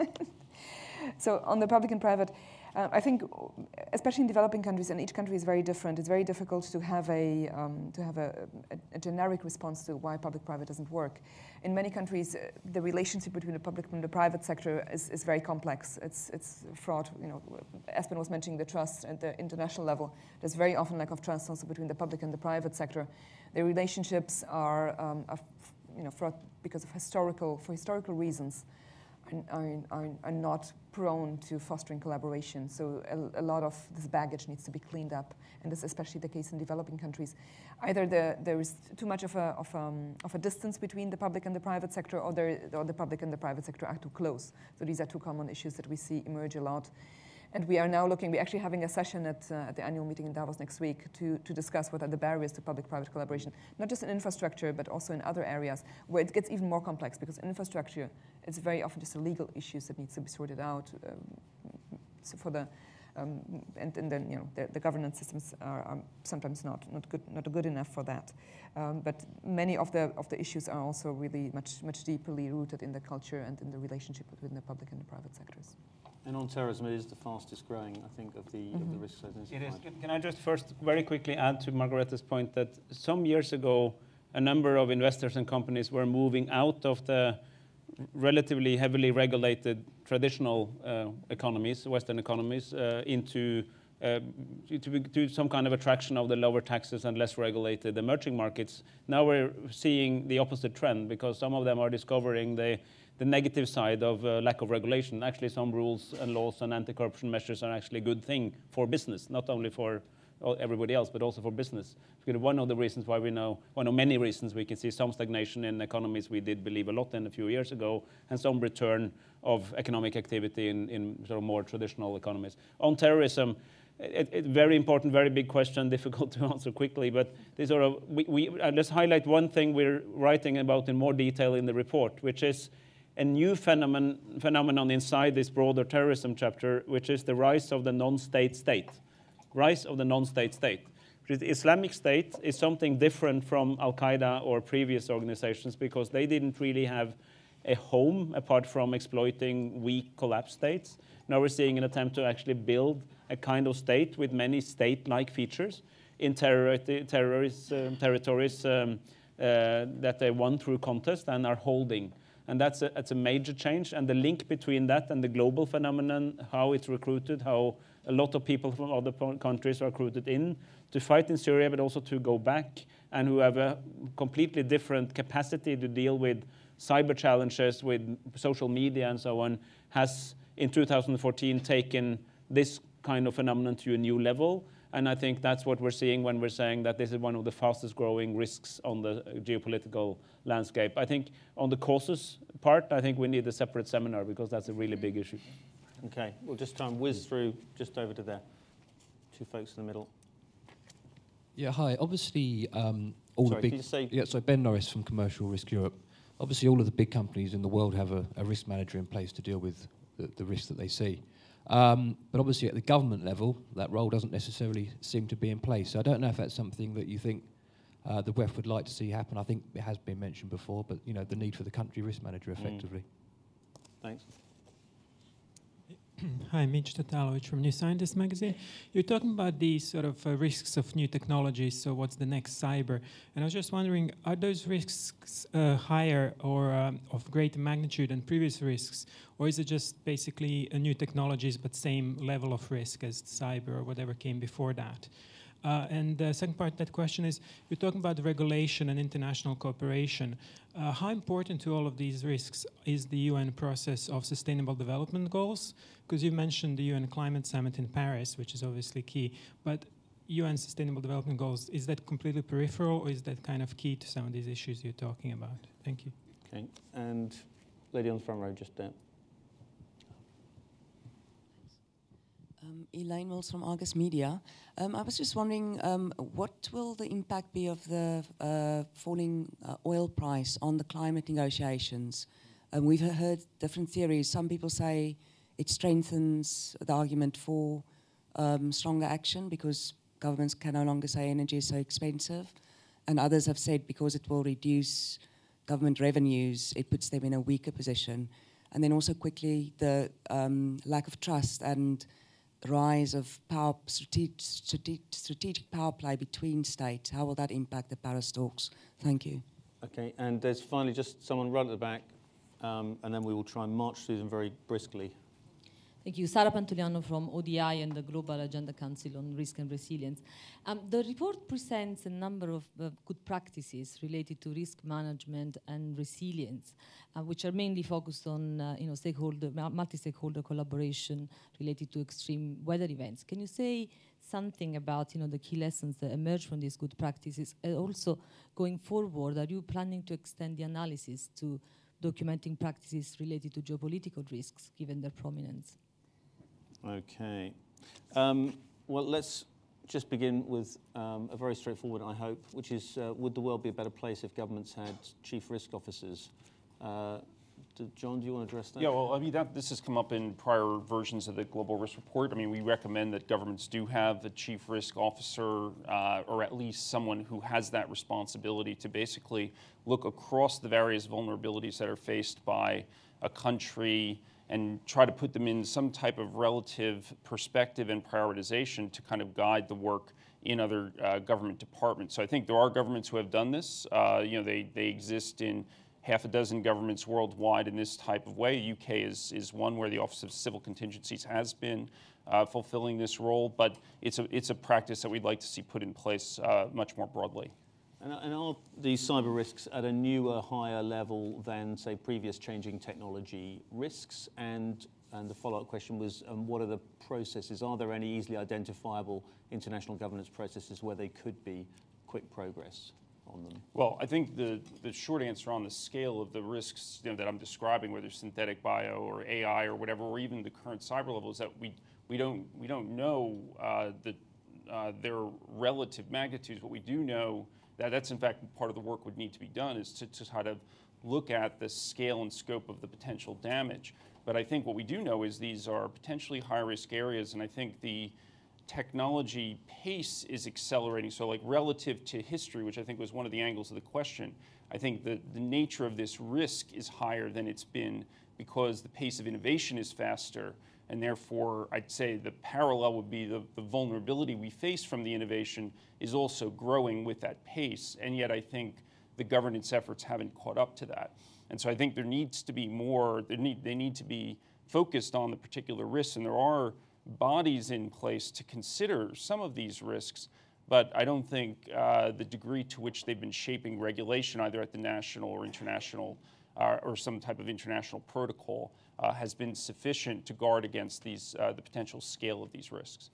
So on the public and private, uh, I think, especially in developing countries, and each country is very different. It's very difficult to have a um, to have a, a, a generic response to why public-private doesn't work. In many countries, uh, the relationship between the public and the private sector is, is very complex. It's it's fraught. You know, Espen was mentioning the trust at the international level. There's very often lack of trust also between the public and the private sector. The relationships are, um, are you know, fraught because of historical for historical reasons. Are, are, are not prone to fostering collaboration. So a, a lot of this baggage needs to be cleaned up, and this is especially the case in developing countries. Either the, there is too much of a, of, um, of a distance between the public and the private sector, or, there, or the public and the private sector are too close. So these are two common issues that we see emerge a lot. And we are now looking, we're actually having a session at, uh, at the annual meeting in Davos next week to, to discuss what are the barriers to public-private collaboration, not just in infrastructure, but also in other areas where it gets even more complex, because in infrastructure, it's very often just the legal issues that needs to be sorted out. Um, so for the, um, and, and then, you know, the, the governance systems are, are sometimes not, not, good, not good enough for that. Um, but many of the, of the issues are also really much, much deeply rooted in the culture and in the relationship between the public and the private sectors. And on terrorism, it is the fastest growing, I think, of the, mm-hmm. of the risks identified. It is. Can I just first very quickly add to Margareta's point that some years ago, a number of investors and companies were moving out of the relatively heavily regulated traditional uh, economies, Western economies, uh, into uh, to, to some kind of attraction of the lower taxes and less regulated emerging markets. Now we're seeing the opposite trend, because some of them are discovering the the negative side of uh, lack of regulation. Actually, some rules and laws and anti-corruption measures are actually a good thing for business, not only for everybody else, but also for business. Because one of the reasons why we know, one of many reasons we can see some stagnation in economies we did believe a lot in a few years ago, and some return of economic activity in, in sort of more traditional economies. On terrorism, it, it, very important, very big question, difficult to answer quickly, but this sort of, we, we, uh, let's highlight one thing we're writing about in more detail in the report, which is a new phenomenon, phenomenon inside this broader terrorism chapter, which is the rise of the non-state state. Rise of the non-state state. The Islamic State is something different from Al-Qaeda or previous organizations because they didn't really have a home apart from exploiting weak collapsed states. Now we're seeing an attempt to actually build a kind of state with many state-like features in terror terrorist um, territories um, uh, that they won through contest and are holding. And that's a, that's a major change. And the link between that and the global phenomenon, how it's recruited, how a lot of people from other countries are recruited in to fight in Syria, but also to go back, and who have a completely different capacity to deal with cyber challenges, with social media and so on, has in two thousand fourteen taken this kind of phenomenon to a new level. And I think that's what we're seeing when we're saying that this is one of the fastest growing risks on the geopolitical landscape. I think on the causes part, I think we need a separate seminar because that's a really big issue. Okay, we'll just try and whiz through just over to there. Two folks in the middle. Yeah, hi. Obviously, um, all Sorry, the big... can you say... Yeah, so Ben Norris from Commercial Risk Europe. Obviously, all of the big companies in the world have a, a risk manager in place to deal with the, the risks that they see. Um, but obviously, at the government level, that role doesn't necessarily seem to be in place. So I don't know if that's something that you think uh, the W E F would like to see happen. I think it has been mentioned before, but you know, the need for the country risk manager effectively. Mm. Thanks. Hi, Mitch Tatalovic from New Scientist magazine. You're talking about the sort of uh, risks of new technologies, so what's the next cyber? And I was just wondering, are those risks uh, higher or um, of greater magnitude than previous risks? Or is it just basically uh, new technologies but same level of risk as cyber or whatever came before that? Uh, and the second part of that question is, you're talking about regulation and international cooperation. Uh, how important to all of these risks is the U N process of sustainable development goals? Because you mentioned the U N climate summit in Paris, which is obviously key, but U N sustainable development goals, is that completely peripheral or is that kind of key to some of these issues you're talking about? Thank you. Okay, and lady on the front row just there. Um, Elaine Mills from Argus Media. Um, I was just wondering, um, what will the impact be of the uh, falling uh, oil price on the climate negotiations? Um, we've heard different theories. Some people say it strengthens the argument for um, stronger action because governments can no longer say energy is so expensive. And others have said because it will reduce government revenues, it puts them in a weaker position. And then also quickly, the um, lack of trust and rise of power, strate strate strategic power play between states. How will that impact the Paris talks? Thank you. Okay, and there's finally just someone right at the back, um, and then we will try and march through them very briskly. Thank you. Sara Pantuliano from O D I and the Global Agenda Council on Risk and Resilience. Um, the report presents a number of uh, good practices related to risk management and resilience, uh, which are mainly focused on uh, you know, stakeholder, multi-stakeholder collaboration related to extreme weather events. Can you say something about you know, the key lessons that emerge from these good practices? And also, going forward, are you planning to extend the analysis to documenting practices related to geopolitical risks, given their prominence? Okay. Um, well, let's just begin with um, a very straightforward, I hope, which is, uh, would the world be a better place if governments had chief risk officers? Uh, do, John, do you want to address that? Yeah, well, I mean, that, this has come up in prior versions of the Global Risk Report. I mean, we recommend that governments do have a chief risk officer, uh, or at least someone who has that responsibility to basically look across the various vulnerabilities that are faced by a country and try to put them in some type of relative perspective and prioritization to kind of guide the work in other uh, government departments. So I think there are governments who have done this. Uh, you know, they, they exist in half a dozen governments worldwide in this type of way. U K is, is one where the Office of Civil Contingencies has been uh, fulfilling this role, but it's a, it's a practice that we'd like to see put in place uh, much more broadly. And, and are these cyber risks at a newer, higher level than, say, previous changing technology risks? And, and the follow-up question was, um, what are the processes? Are there any easily identifiable international governance processes where there could be quick progress on them? Well, I think the, the short answer on the scale of the risks you know, that I'm describing, whether synthetic bio or A I or whatever, or even the current cyber level, is that we, we, don't, we don't know uh, the, uh, their relative magnitudes. What we do know That, that's in fact part of the work would need to be done is to, to try to look at the scale and scope of the potential damage. But I think what we do know is these are potentially high risk areas, and I think the technology pace is accelerating. So like relative to history, which I think was one of the angles of the question, I think the, the nature of this risk is higher than it's been because the pace of innovation is faster. And therefore, I'd say the parallel would be the, the vulnerability we face from the innovation is also growing with that pace. And yet I think the governance efforts haven't caught up to that. And so I think there needs to be more, there need, they need to be focused on the particular risks. And there are bodies in place to consider some of these risks. But I don't think uh, the degree to which they've been shaping regulation, either at the national or international, uh, or some type of international protocol, uh, has been sufficient to guard against these, uh, the potential scale of these risks.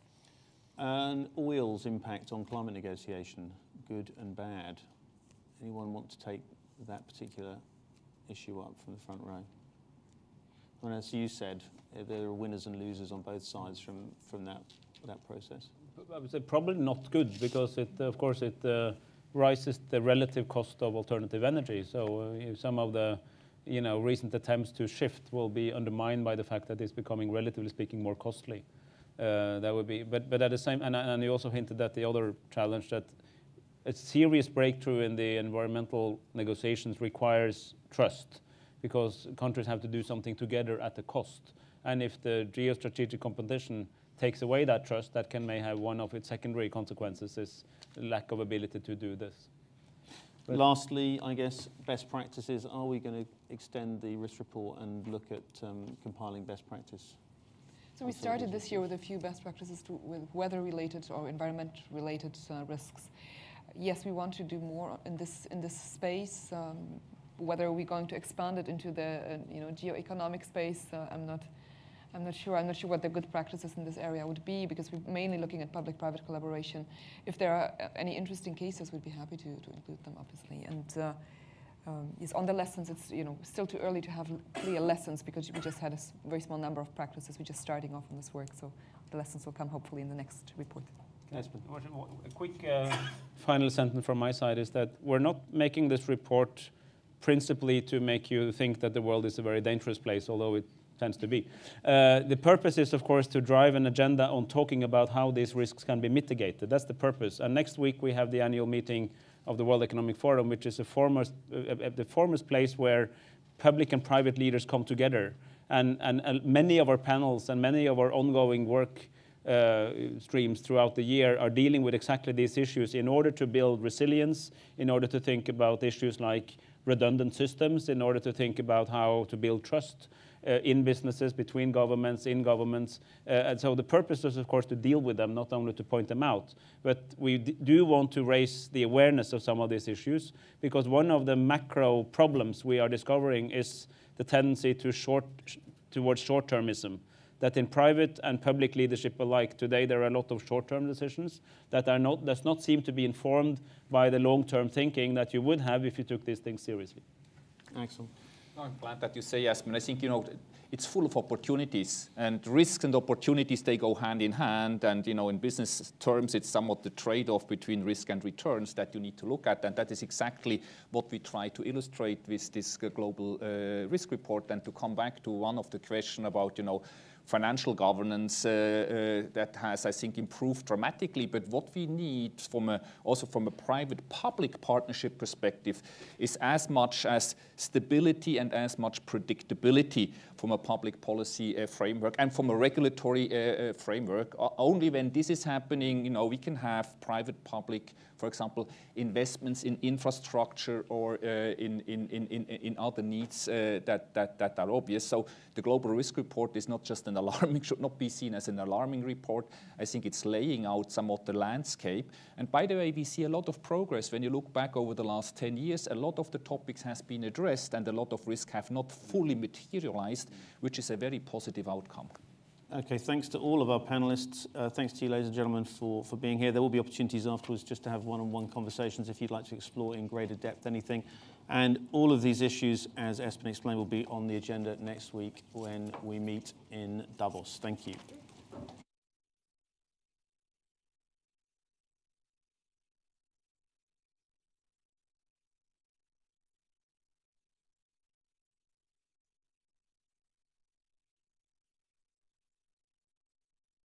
And oil's impact on climate negotiation, good and bad. Anyone want to take that particular issue up from the front row? And as you said, there are winners and losers on both sides from, from that, that process. I would say probably not good because it, of course, it uh, rises the relative cost of alternative energy. So uh, some of the, you know, recent attempts to shift will be undermined by the fact that it's becoming, relatively speaking, more costly. Uh, that would be, but but at the same, and and you also hinted at the other challenge that a serious breakthrough in the environmental negotiations requires trust, because countries have to do something together at a cost. And if the geostrategic competition takes away that trust, that can may have one of its secondary consequences is lack of ability to do this. But lastly, I guess, best practices. Are we going to extend the risk report and look at um, compiling best practice? So we started this year with a few best practices to, with weather-related or environment-related uh, risks. Yes, we want to do more in this in this space. Um, whether we're going to expand it into the uh, you know geo-economic space, uh, I'm not. I'm not sure. I'm not sure what the good practices in this area would be, because we're mainly looking at public-private collaboration. If there are any interesting cases, we'd be happy to, to include them, obviously. And uh, um, yes, on the lessons, it's you know still too early to have clear lessons because we just had a very small number of practices. We're just starting off on this work, so the lessons will come hopefully in the next report. Espen. A quick uh, final sentence from my side is that we're not making this report principally to make you think that the world is a very dangerous place, although it tends to be. Uh, the purpose is, of course, to drive an agenda on talking about how these risks can be mitigated. That's the purpose. And next week we have the annual meeting of the World Economic Forum, which is a foremost, uh, the foremost place where public and private leaders come together. And, and, and many of our panels and many of our ongoing work uh, streams throughout the year are dealing with exactly these issues in order to build resilience, in order to think about issues like redundant systems, in order to think about how to build trust Uh, in businesses, between governments, in governments. Uh, and so the purpose is, of course, to deal with them, not only to point them out. But we d do want to raise the awareness of some of these issues, because one of the macro problems we are discovering is the tendency to short, sh towards short-termism. That in private and public leadership alike, today there are a lot of short-term decisions that are not, does not seem to be informed by the long-term thinking that you would have if you took these things seriously. Axel. No, I'm glad that you say, Espen. I think, you know, it's full of opportunities, and risks and opportunities, they go hand in hand. And, you know, in business terms, it's somewhat the trade-off between risk and returns that you need to look at. And that is exactly what we try to illustrate with this uh, global uh, risk report. And to come back to one of the question about, you know, financial governance uh, uh, that has, I think, improved dramatically. But what we need from a, also from a private-public partnership perspective is as much as stability and as much predictability from a public policy uh, framework and from a regulatory uh, uh, framework. O only when this is happening, you know, we can have private-public, for example, investments in infrastructure or uh, in, in, in, in other needs uh, that, that, that are obvious. So the global risk report is not just an alarming, should not be seen as an alarming report. I think it's laying out somewhat the landscape. And by the way, we see a lot of progress. When you look back over the last ten years, a lot of the topics has been addressed and a lot of risks have not fully materialized, which is a very positive outcome. Okay, thanks to all of our panelists. Uh, thanks to you, ladies and gentlemen, for, for being here. There will be opportunities afterwards just to have one-on-one conversations if you'd like to explore in greater depth anything. And all of these issues, as Espen explained, will be on the agenda next week when we meet in Davos. Thank you.